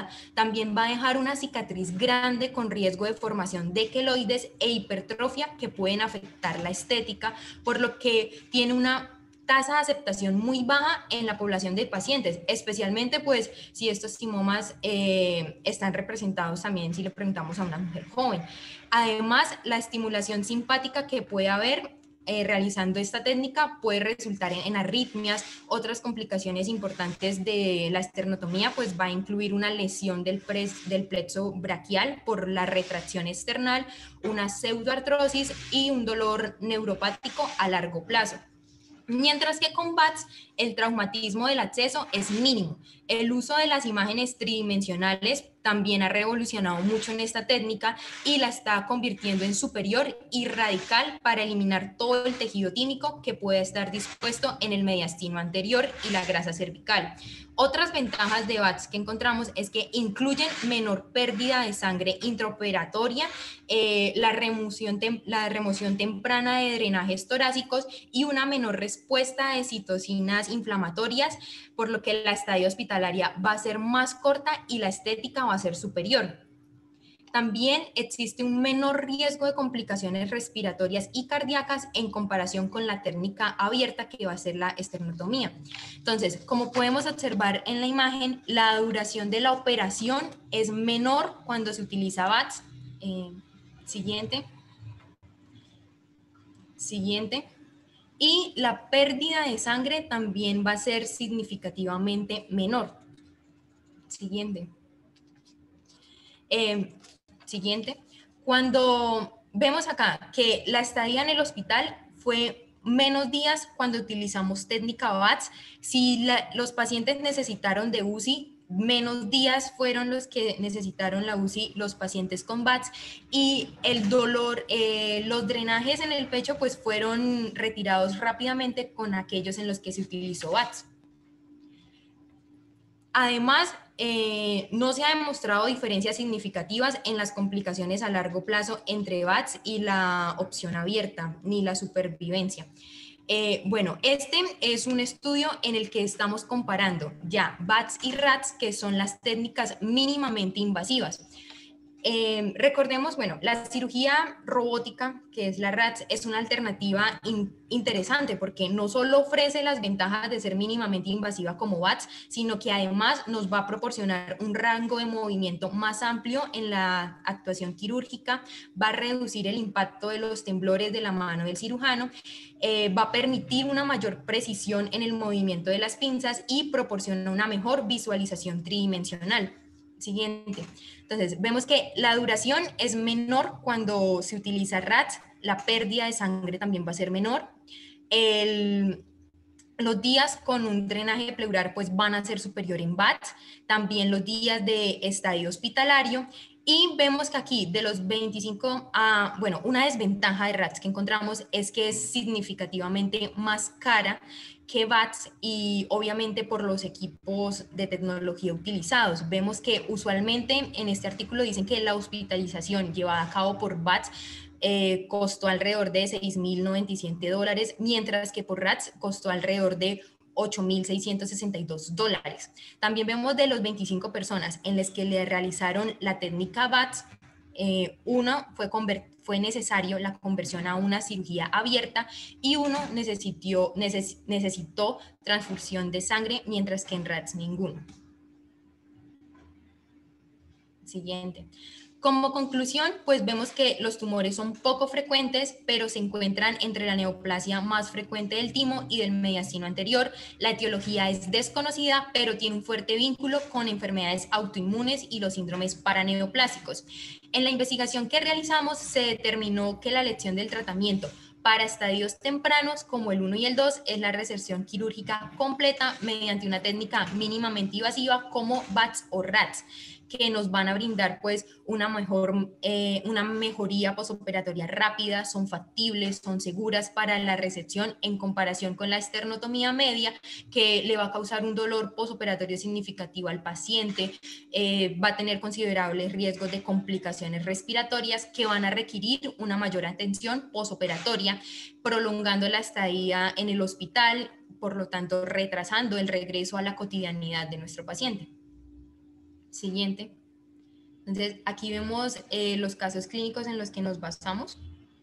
avanzada, también va a dejar una cicatriz grande con riesgo de formación de queloides e hipertrofia que pueden afectar la estética, por lo que tiene una tasa de aceptación muy baja en la población de pacientes, especialmente pues si estos timomas están representados también si le preguntamos a una mujer joven. Además, la estimulación simpática que puede haber realizando esta técnica puede resultar en arritmias. Otras complicaciones importantes de la esternotomía pues va a incluir una lesión del plexo braquial por la retracción external, una pseudoartrosis y un dolor neuropático a largo plazo. Mientras que con VATS el traumatismo del acceso es mínimo. El uso de las imágenes tridimensionales también ha revolucionado mucho en esta técnica y la está convirtiendo en superior y radical para eliminar todo el tejido tímico que pueda estar dispuesto en el mediastino anterior y la grasa cervical. Otras ventajas de VATS que encontramos es que incluyen menor pérdida de sangre intraoperatoria, la remoción temprana de drenajes torácicos y una menor respuesta de citocinas inflamatorias, por lo que la estadía hospitalaria va a ser más corta y la estética va a ser superior. También existe un menor riesgo de complicaciones respiratorias y cardíacas en comparación con la técnica abierta que va a ser la esternotomía. Entonces, como podemos observar en la imagen, la duración de la operación es menor cuando se utiliza VATS. Siguiente. Y la pérdida de sangre también va a ser significativamente menor. Siguiente. Cuando vemos acá que la estadía en el hospital fue menos días cuando utilizamos técnica VATS, si los pacientes necesitaron de UCI, menos días fueron los que necesitaron la UCI los pacientes con VATS, y el dolor, los drenajes en el pecho pues fueron retirados rápidamente con aquellos en los que se utilizó VATS. Además, no se ha demostrado diferencias significativas en las complicaciones a largo plazo entre VATS y la opción abierta, ni la supervivencia. Bueno, este es un estudio en el que estamos comparando ya VATS y RATS, que son las técnicas mínimamente invasivas. Recordemos, bueno, la cirugía robótica, que es la RATS, es una alternativa interesante porque no solo ofrece las ventajas de ser mínimamente invasiva como VATS, sino que además nos va a proporcionar un rango de movimiento más amplio en la actuación quirúrgica, va a reducir el impacto de los temblores de la mano del cirujano, va a permitir una mayor precisión en el movimiento de las pinzas y proporciona una mejor visualización tridimensional. Siguiente. Entonces, vemos que la duración es menor cuando se utiliza RATS, la pérdida de sangre también va a ser menor. Los días con un drenaje pleural pues van a ser superior en VATS, también los días de estadio hospitalario, y vemos que aquí de los 25 a, bueno, una desventaja de RATS que encontramos es que es significativamente más cara que VATS y obviamente por los equipos de tecnología utilizados. Vemos que usualmente en este artículo dicen que la hospitalización llevada a cabo por VATS costó alrededor de $6.097, mientras que por RATS costó alrededor de $8.662. También vemos de los 25 personas en las que le realizaron la técnica VATS, uno fue necesario la conversión a una cirugía abierta y uno necesitó transfusión de sangre, mientras que en RATS ninguno. Siguiente. Como conclusión, pues vemos que los tumores son poco frecuentes, pero se encuentran entre la neoplasia más frecuente del timo y del mediastino anterior. La etiología es desconocida, pero tiene un fuerte vínculo con enfermedades autoinmunes y los síndromes paraneoplásicos. En la investigación que realizamos se determinó que la elección del tratamiento para estadios tempranos como el 1 y el 2 es la resección quirúrgica completa mediante una técnica mínimamente invasiva como VATS o RATS, que nos van a brindar pues una mejoría posoperatoria rápida, son factibles, son seguras para la resección en comparación con la esternotomía media, que le va a causar un dolor posoperatorio significativo al paciente, va a tener considerables riesgos de complicaciones respiratorias que van a requerir una mayor atención posoperatoria, prolongando la estadía en el hospital, por lo tanto retrasando el regreso a la cotidianidad de nuestro paciente. Siguiente. Entonces, aquí vemos los casos clínicos en los que nos basamos.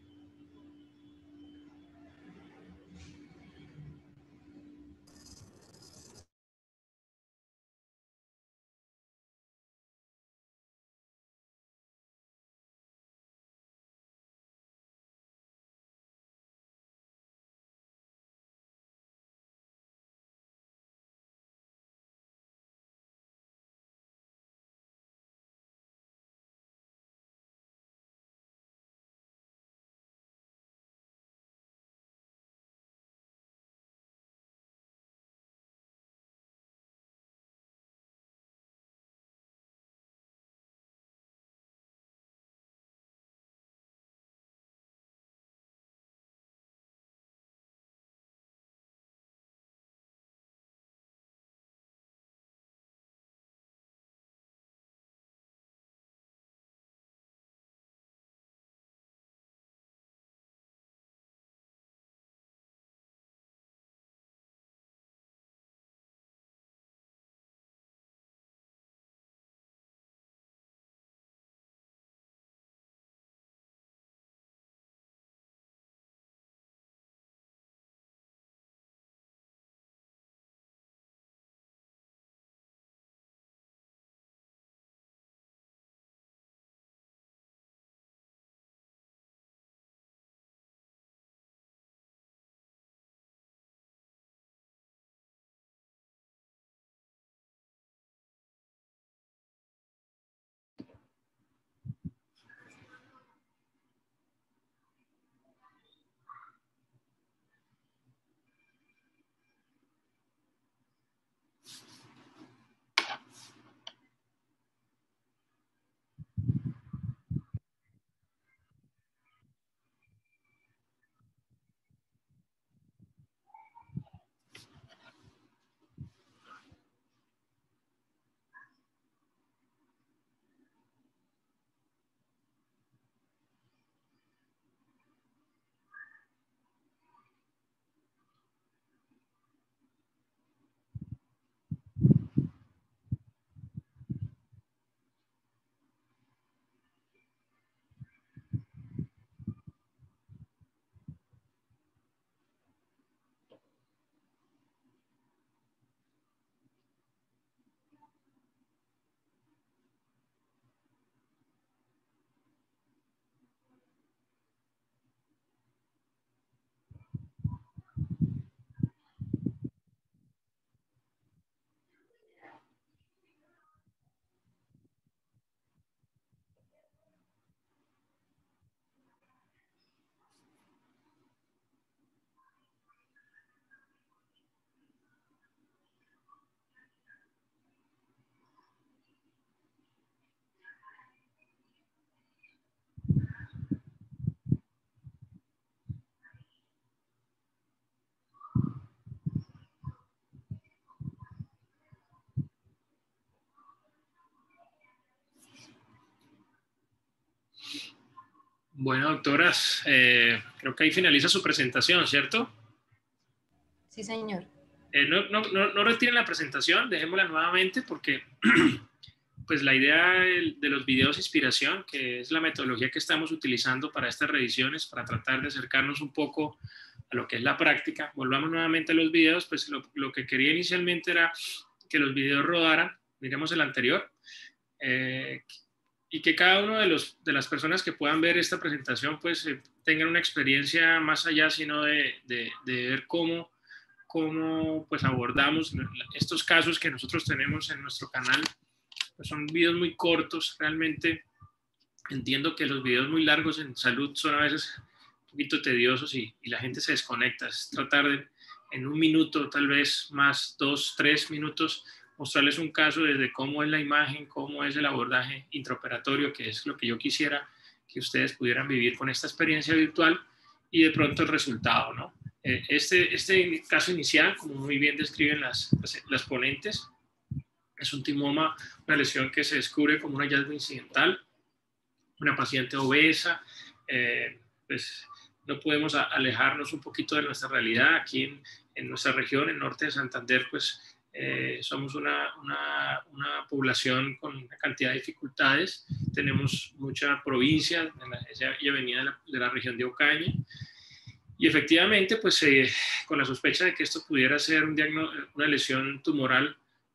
Bueno, doctoras, creo que ahí finaliza su presentación, ¿cierto? Sí, señor. No retiren la presentación, dejémosla nuevamente porque pues la idea de los videos de inspiración, que es la metodología que estamos utilizando para estas revisiones, para tratar de acercarnos un poco a lo que es la práctica. Volvamos nuevamente a los videos, pues lo que quería inicialmente era que los videos rodaran, miremos el anterior, y que cada uno de las personas que puedan ver esta presentación pues tengan una experiencia más allá, sino de ver cómo pues abordamos estos casos que nosotros tenemos en nuestro canal. Pues son videos muy cortos, realmente entiendo que los videos muy largos en salud son a veces un poquito tediosos y la gente se desconecta. Es tratar de, en un minuto, tal vez más, 2, 3 minutos, mostrarles un caso desde cómo es la imagen, cómo es el abordaje intraoperatorio, que es lo que yo quisiera que ustedes pudieran vivir con esta experiencia virtual y de pronto el resultado, ¿no? Este caso inicial, como muy bien describen las ponentes, es un timoma, una lesión que se descubre como un hallazgo incidental, una paciente obesa, pues no podemos alejarnos un poquito de nuestra realidad. Aquí en nuestra región, en norte de Santander, pues Somos una población con una cantidad de dificultades, tenemos mucha provincia, ella venía de la región de Ocaña, y efectivamente, pues con la sospecha de que esto pudiera ser una lesión tumoral,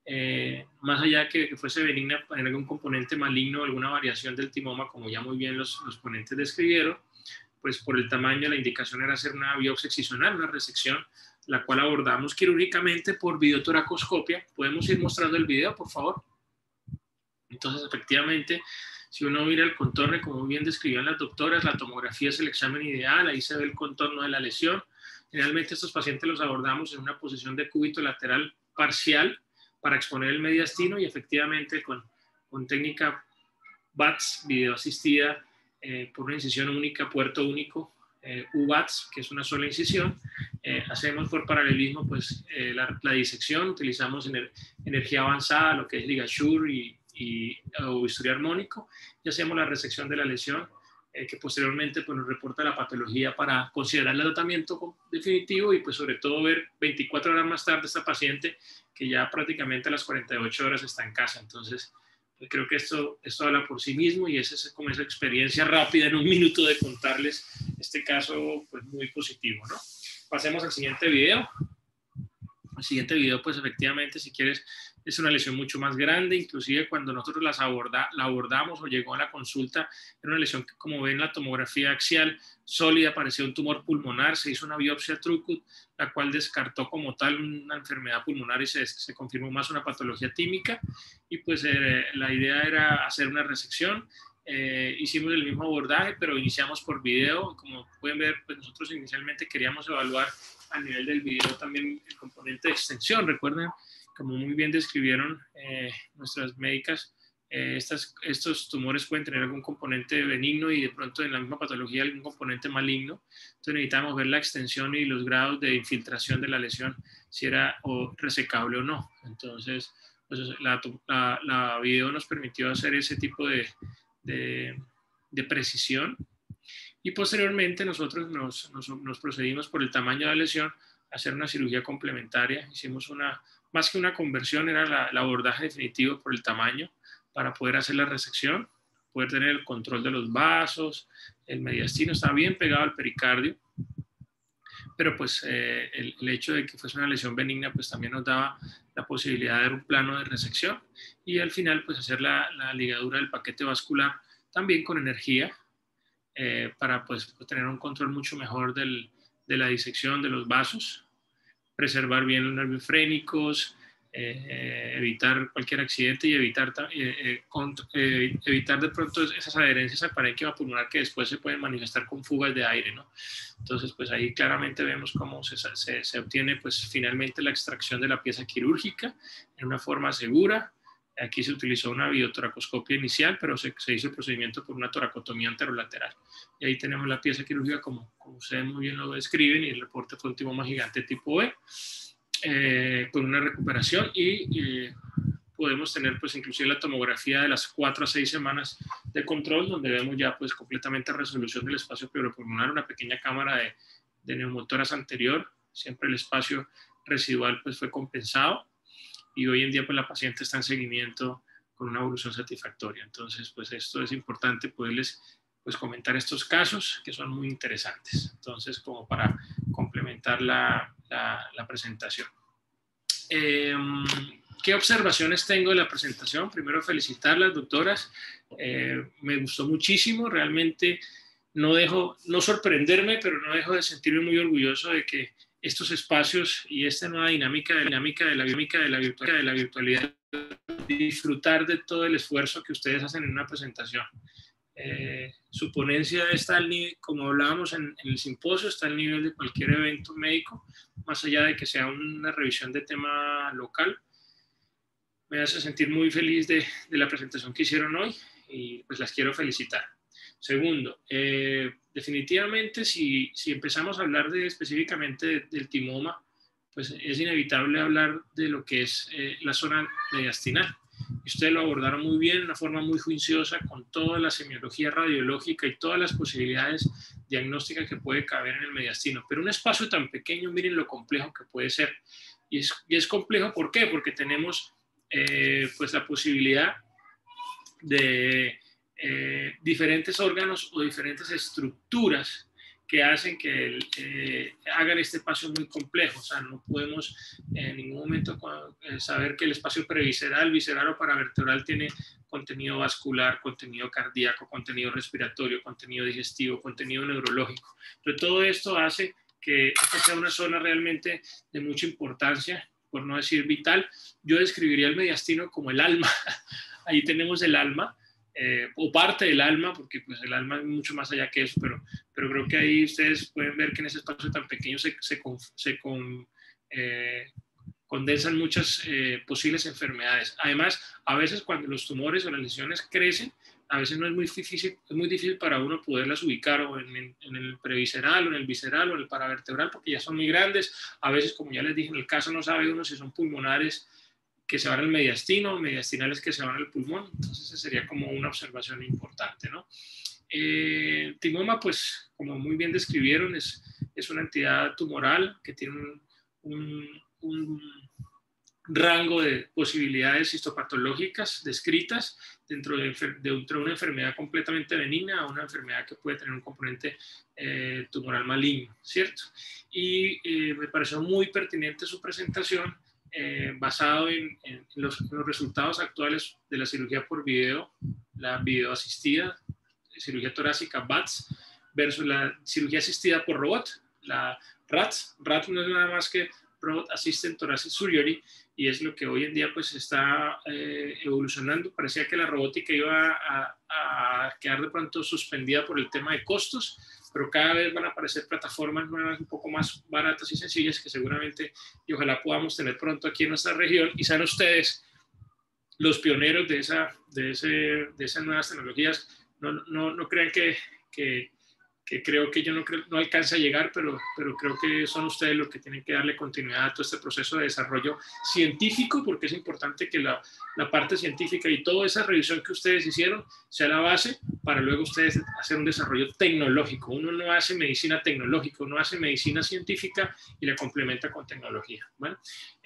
más allá que fuese benigna, en algún componente maligno, alguna variación del timoma, como ya muy bien los ponentes describieron, pues por el tamaño la indicación era hacer una biopsia excisional, una resección, la cual abordamos quirúrgicamente por videotoracoscopia. ¿Podemos ir mostrando el video, por favor? Entonces, efectivamente, si uno mira el contorno, como bien describían las doctoras, la tomografía es el examen ideal, ahí se ve el contorno de la lesión. Generalmente estos pacientes los abordamos en una posición de cúbito lateral parcial para exponer el mediastino y efectivamente con técnica VATS, video asistida por una incisión única, puerto único, UVATS, que es una sola incisión, hacemos por paralelismo pues, la disección, utilizamos energía avanzada, lo que es ligature o bisturí armónico, y hacemos la resección de la lesión, que posteriormente pues, nos reporta la patología para considerar el tratamiento definitivo y pues sobre todo ver 24 horas más tarde esta paciente que ya prácticamente a las 48 horas está en casa. Entonces, pues creo que esto habla por sí mismo y esa es como esa experiencia rápida en un minuto de contarles este caso pues muy positivo, ¿no? Pasemos al siguiente video. El siguiente video, pues efectivamente, si quieres, es una lesión mucho más grande, inclusive cuando nosotros la abordamos o llegó a la consulta, era una lesión que, como ven, la tomografía axial sólida, parecía un tumor pulmonar, se hizo una biopsia Trucut, la cual descartó como tal una enfermedad pulmonar y se confirmó más una patología tímica, y pues la idea era hacer una resección. Hicimos el mismo abordaje, pero iniciamos por video. Como pueden ver, pues nosotros inicialmente queríamos evaluar a nivel del video también el componente de extensión. Recuerden, como muy bien describieron nuestras médicas, estos tumores pueden tener algún componente benigno y de pronto en la misma patología algún componente maligno. Entonces necesitamos ver la extensión y los grados de infiltración de la lesión, si era resecable o no. Entonces, pues, la video nos permitió hacer ese tipo de precisión. Y posteriormente nosotros nos procedimos por el tamaño de la lesión a hacer una cirugía complementaria. Hicimos más que una conversión, era el abordaje definitivo por el tamaño para poder hacer la resección, poder tener el control de los vasos, el mediastino estaba bien pegado al pericardio, pero pues el hecho de que fuese una lesión benigna pues también nos daba la posibilidad de dar un plano de resección y al final pues hacer la ligadura del paquete vascular también con energía, para pues tener un control mucho mejor de la disección de los vasos, preservar bien los nervios frénicos, evitar cualquier accidente y evitar de pronto esas adherencias al parénquima pulmonar que después se pueden manifestar con fugas de aire, ¿no? Entonces, pues ahí claramente vemos cómo se obtiene pues finalmente la extracción de la pieza quirúrgica en una forma segura. Aquí se utilizó una videotoracoscopia inicial, pero se hizo el procedimiento por una toracotomía anterolateral. Y ahí tenemos la pieza quirúrgica como ustedes muy bien lo describen, y el reporte fue un timoma gigante tipo B, con una recuperación y podemos tener pues inclusive la tomografía de las 4 a 6 semanas de control, donde vemos ya pues completamente resolución del espacio pleuropulmonar, una pequeña cámara de neumotoras anterior, siempre el espacio residual pues fue compensado. Y hoy en día pues la paciente está en seguimiento con una evolución satisfactoria. Entonces pues esto es importante poderles pues comentar estos casos que son muy interesantes. Entonces como para complementar la presentación. ¿Qué observaciones tengo de la presentación? Primero felicitar a las doctoras. Me gustó muchísimo, realmente no sorprenderme, pero no dejo de sentirme muy orgulloso de que estos espacios y esta nueva dinámica de la virtualidad, disfrutar de todo el esfuerzo que ustedes hacen en una presentación. Su ponencia está al nivel, como hablábamos en el simposio, está al nivel de cualquier evento médico, más allá de que sea una revisión de tema local. Me hace sentir muy feliz de la presentación que hicieron hoy y pues las quiero felicitar. Segundo, definitivamente si empezamos a hablar específicamente del timoma, pues es inevitable hablar de lo que es la zona mediastinal. Ustedes lo abordaron muy bien, de una forma muy juiciosa, con toda la semiología radiológica y todas las posibilidades diagnósticas que puede caber en el mediastino. Pero un espacio tan pequeño, miren lo complejo que puede ser. Y es complejo, ¿por qué? Porque tenemos pues la posibilidad de diferentes órganos o diferentes estructuras que hacen que hagan este espacio muy complejo. O sea, no podemos en ningún momento saber que el espacio previsceral, visceral o paravertebral tiene contenido vascular, contenido cardíaco, contenido respiratorio, contenido digestivo, contenido neurológico. Entonces, todo esto hace que esta sea una zona realmente de mucha importancia, por no decir vital. Yo describiría el mediastino como el alma. Ahí tenemos el alma, o parte del alma, porque pues el alma es mucho más allá que eso, pero creo que ahí ustedes pueden ver que en ese espacio tan pequeño condensan muchas posibles enfermedades. Además, a veces cuando los tumores o las lesiones crecen, a veces no es muy difícil para uno poderlas ubicar o en el previsceral o en el visceral o en el paravertebral, porque ya son muy grandes. A veces, como ya les dije, en el caso no sabe uno si son pulmonares que se van al mediastino, mediastinales que se van al pulmón. Entonces, esa sería como una observación importante, ¿no? Timoma, pues, como muy bien describieron, es una entidad tumoral que tiene un rango de posibilidades histopatológicas descritas dentro de una enfermedad completamente benigna a una enfermedad que puede tener un componente tumoral maligno, ¿cierto? Y me pareció muy pertinente su presentación basado en los resultados actuales de la cirugía por video, la videoasistida, cirugía torácica BATS, versus la cirugía asistida por robot, la RATS. RATS no es nada más que Robot Assisted Thoracic Surgery, y es lo que hoy en día pues está evolucionando. Parecía que la robótica iba a quedar de pronto suspendida por el tema de costos, pero cada vez van a aparecer plataformas nuevas un poco más baratas y sencillas que seguramente y ojalá podamos tener pronto aquí en nuestra región, y sean ustedes los pioneros de esas nuevas tecnologías. No crean que creo que yo no alcanza a llegar, pero creo que son ustedes los que tienen que darle continuidad a todo este proceso de desarrollo científico, porque es importante que la parte científica y toda esa revisión que ustedes hicieron sea la base para luego ustedes hacer un desarrollo tecnológico. Uno no hace medicina tecnológica, uno hace medicina científica y la complementa con tecnología. Bueno,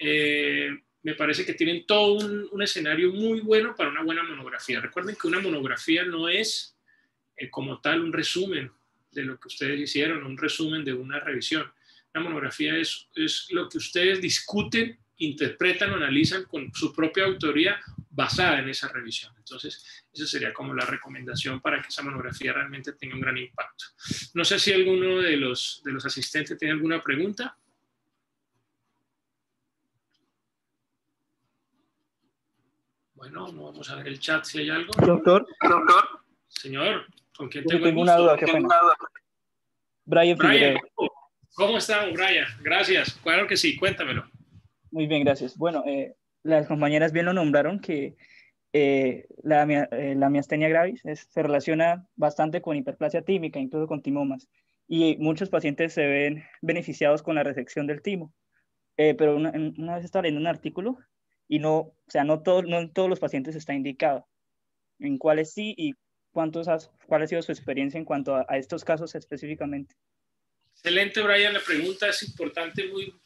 me parece que tienen todo un escenario muy bueno para una buena monografía. Recuerden que una monografía no es como tal un resumen de lo que ustedes hicieron, un resumen de una revisión. Una monografía es lo que ustedes discuten, interpretan o analizan con su propia autoría basada en esa revisión. Entonces, esa sería como la recomendación para que esa monografía realmente tenga un gran impacto. No sé si alguno de los asistentes tiene alguna pregunta. Bueno, vamos a ver el chat si hay algo. Doctor. Señor, ¿con quién tengo una duda? Qué pena. Brian Figueredo. ¿Cómo estamos, Brian? Gracias. Claro que sí, cuéntamelo. Muy bien, gracias. Bueno, las compañeras bien lo nombraron que la miastenia gravis se relaciona bastante con hiperplasia tímica, incluso con timomas. Y muchos pacientes se ven beneficiados con la resección del timo. Pero una vez estaba leyendo un artículo y no en todos los pacientes está indicado. ¿En cuáles sí y cuál ha sido su experiencia en cuanto a estos casos específicamente? Excelente, Brian. La pregunta es importante,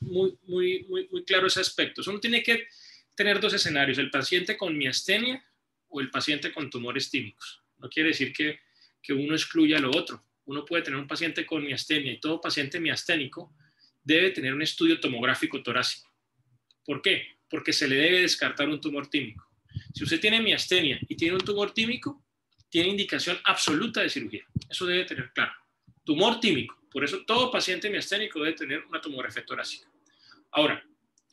muy claro ese aspecto. Uno tiene que tener dos escenarios, el paciente con miastenia o el paciente con tumores tímicos. No quiere decir que uno excluya lo otro. Uno puede tener un paciente con miastenia y todo paciente miasténico debe tener un estudio tomográfico torácico. ¿Por qué? Porque se le debe descartar un tumor tímico. Si usted tiene miastenia y tiene un tumor tímico, tiene indicación absoluta de cirugía. Eso debe tener claro. Tumor tímico. Por eso todo paciente miasténico debe tener una tomografía torácica. Ahora,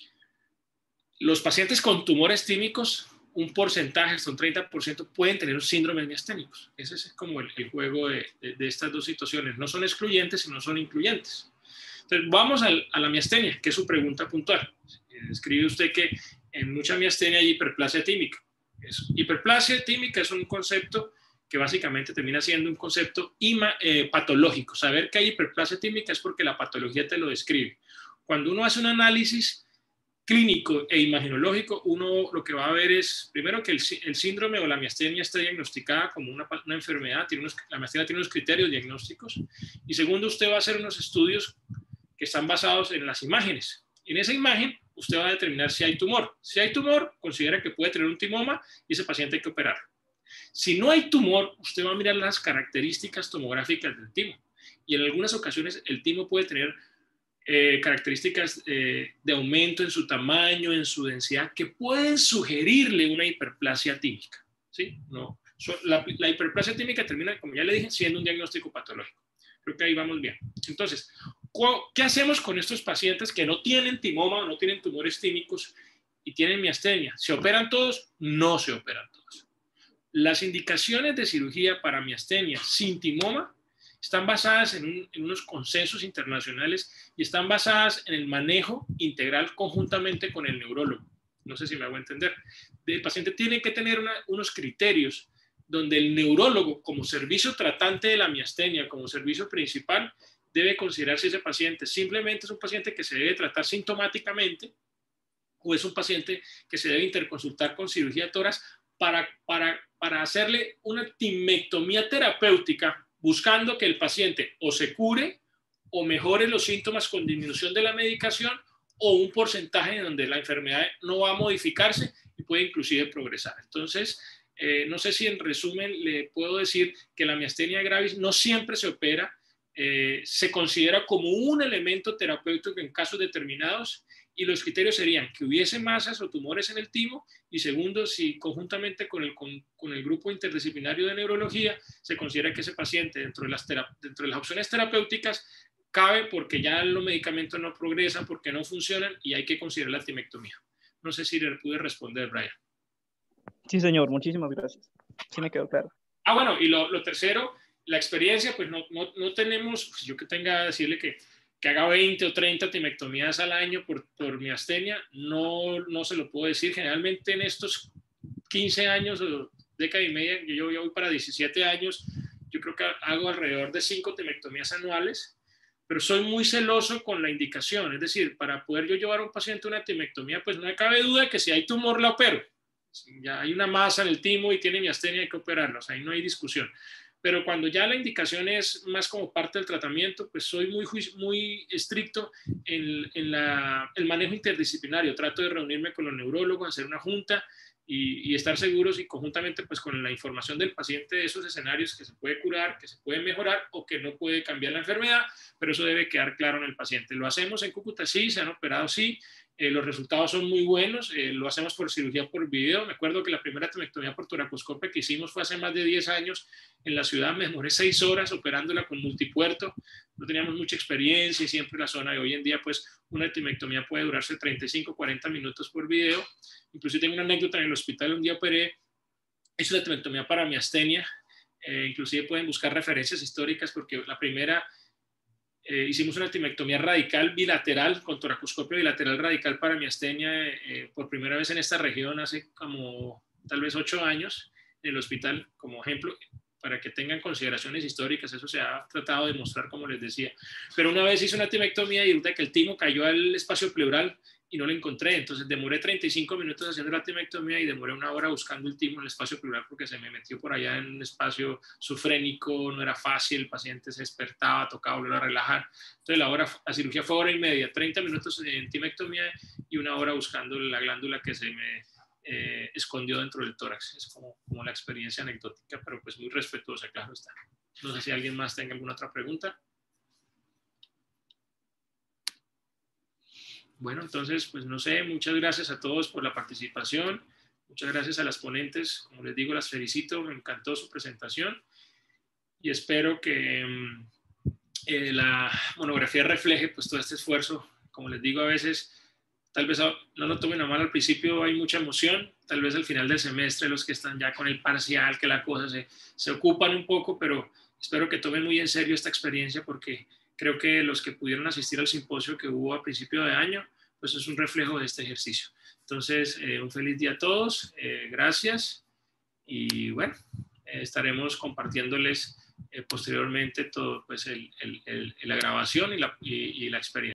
los pacientes con tumores tímicos, un porcentaje, hasta un 30%, pueden tener un síndrome miasténicos. Ese es como el juego de estas dos situaciones. No son excluyentes, sino son incluyentes. Entonces, vamos a la miastenia, que es su pregunta puntual. Escribe usted que en mucha miastenia hay hiperplasia tímica. Hiperplasia tímica es un concepto que básicamente termina siendo un concepto patológico. Saber que hay hiperplasia tímica es porque la patología te lo describe. Cuando uno hace un análisis clínico e imaginológico, uno lo que va a ver es, primero, que el síndrome o la miastenia está diagnosticada como una enfermedad, la miastenia tiene unos criterios diagnósticos, y segundo, usted va a hacer unos estudios que están basados en las imágenes. En esa imagen, usted va a determinar si hay tumor. Si hay tumor, considera que puede tener un timoma y ese paciente hay que operarlo. Si no hay tumor, usted va a mirar las características tomográficas del timo. Y en algunas ocasiones el timo puede tener características de aumento en su tamaño, en su densidad, que pueden sugerirle una hiperplasia tímica. ¿Sí? No. La hiperplasia tímica termina, como ya le dije, siendo un diagnóstico patológico. Creo que ahí vamos bien. Entonces, ¿qué hacemos con estos pacientes que no tienen timoma o no tienen tumores tímicos y tienen miastenia? ¿Se operan todos? No se operan todos. Las indicaciones de cirugía para miastenia sin timoma están basadas en unos consensos internacionales y están basadas en el manejo integral conjuntamente con el neurólogo. No sé si me hago entender. El paciente tiene que tener unos criterios donde el neurólogo, como servicio tratante de la miastenia, como servicio principal, debe considerar si ese paciente simplemente es un paciente que se debe tratar sintomáticamente o es un paciente que se debe interconsultar con cirugía de tórax para hacerle una timectomía terapéutica, buscando que el paciente o se cure o mejore los síntomas con disminución de la medicación o un porcentaje en donde la enfermedad no va a modificarse y puede inclusive progresar. Entonces, no sé si en resumen le puedo decir que la miastenia gravis no siempre se opera, se considera como un elemento terapéutico en casos determinados y los criterios serían que hubiese masas o tumores en el timo y segundo, si conjuntamente con el grupo interdisciplinario de neurología se considera que ese paciente dentro de las opciones terapéuticas cabe porque ya los medicamentos no progresan, porque no funcionan y hay que considerar la timectomía. No sé si le pude responder, Brian. Sí, señor, muchísimas gracias. Sí me quedó claro. Bueno, y lo tercero, la experiencia, pues no tenemos, pues yo que tenga decirle que haga 20 o 30 timectomías al año por miastenia, no se lo puedo decir. Generalmente en estos 15 años o década y media, yo voy para 17 años, yo creo que hago alrededor de 5 timectomías anuales, pero soy muy celoso con la indicación, es decir, para poder yo llevar a un paciente una timectomía, pues no me cabe duda que si hay tumor la opero. Si ya hay una masa en el timo y tiene miastenia, hay que operarlo, o sea, ahí no hay discusión. Pero cuando ya la indicación es más como parte del tratamiento, pues soy muy estricto en el manejo interdisciplinario. Trato de reunirme con los neurólogos, hacer una junta y estar seguros y conjuntamente pues con la información del paciente de esos escenarios que se puede curar, que se puede mejorar o que no puede cambiar la enfermedad, pero eso debe quedar claro en el paciente. Lo hacemos en Cúcuta, sí, se han operado, sí. Los resultados son muy buenos, lo hacemos por cirugía por video. Me acuerdo que la primera timectomía por toracoscopia que hicimos fue hace más de 10 años en la ciudad. Me demoré 6 horas operándola con multipuerto. No teníamos mucha experiencia y siempre la zona de hoy en día, pues una timectomía puede durarse 35, 40 minutos por video. Inclusive tengo una anécdota en el hospital, un día operé, hice una timectomía para miastenia. Inclusive pueden buscar referencias históricas porque la primera... hicimos una timectomía radical bilateral con toracoscopio bilateral radical para miastenia por primera vez en esta región hace como tal vez 8 años en el hospital, como ejemplo, para que tengan consideraciones históricas. Eso se ha tratado de mostrar, como les decía. Pero una vez hice una timectomía y resulta que el timo cayó al espacio pleural y no lo encontré. Entonces demoré 35 minutos haciendo la timectomía y demoré 1 hora buscando el timo en el espacio pleural porque se me metió por allá en un espacio sufrénico, no era fácil, el paciente se despertaba, tocaba volver a relajar. Entonces la cirugía fue 1 hora y media, 30 minutos en timectomía y 1 hora buscando la glándula que se me escondió dentro del tórax. Es como la experiencia anecdótica, pero pues muy respetuosa, claro está. No sé si alguien más tenga alguna otra pregunta. Bueno, entonces, pues no sé, muchas gracias a todos por la participación, muchas gracias a las ponentes, como les digo, las felicito, me encantó su presentación y espero que la monografía refleje pues todo este esfuerzo. Como les digo, a veces, tal vez no lo tomen a mal al principio, hay mucha emoción, tal vez al final del semestre los que están ya con el parcial, que la cosa se ocupan un poco, pero espero que tomen muy en serio esta experiencia porque creo que los que pudieron asistir al simposio que hubo a principio de año, pues es un reflejo de este ejercicio. Entonces, un feliz día a todos, gracias y bueno, estaremos compartiéndoles posteriormente todo, pues la grabación y la experiencia.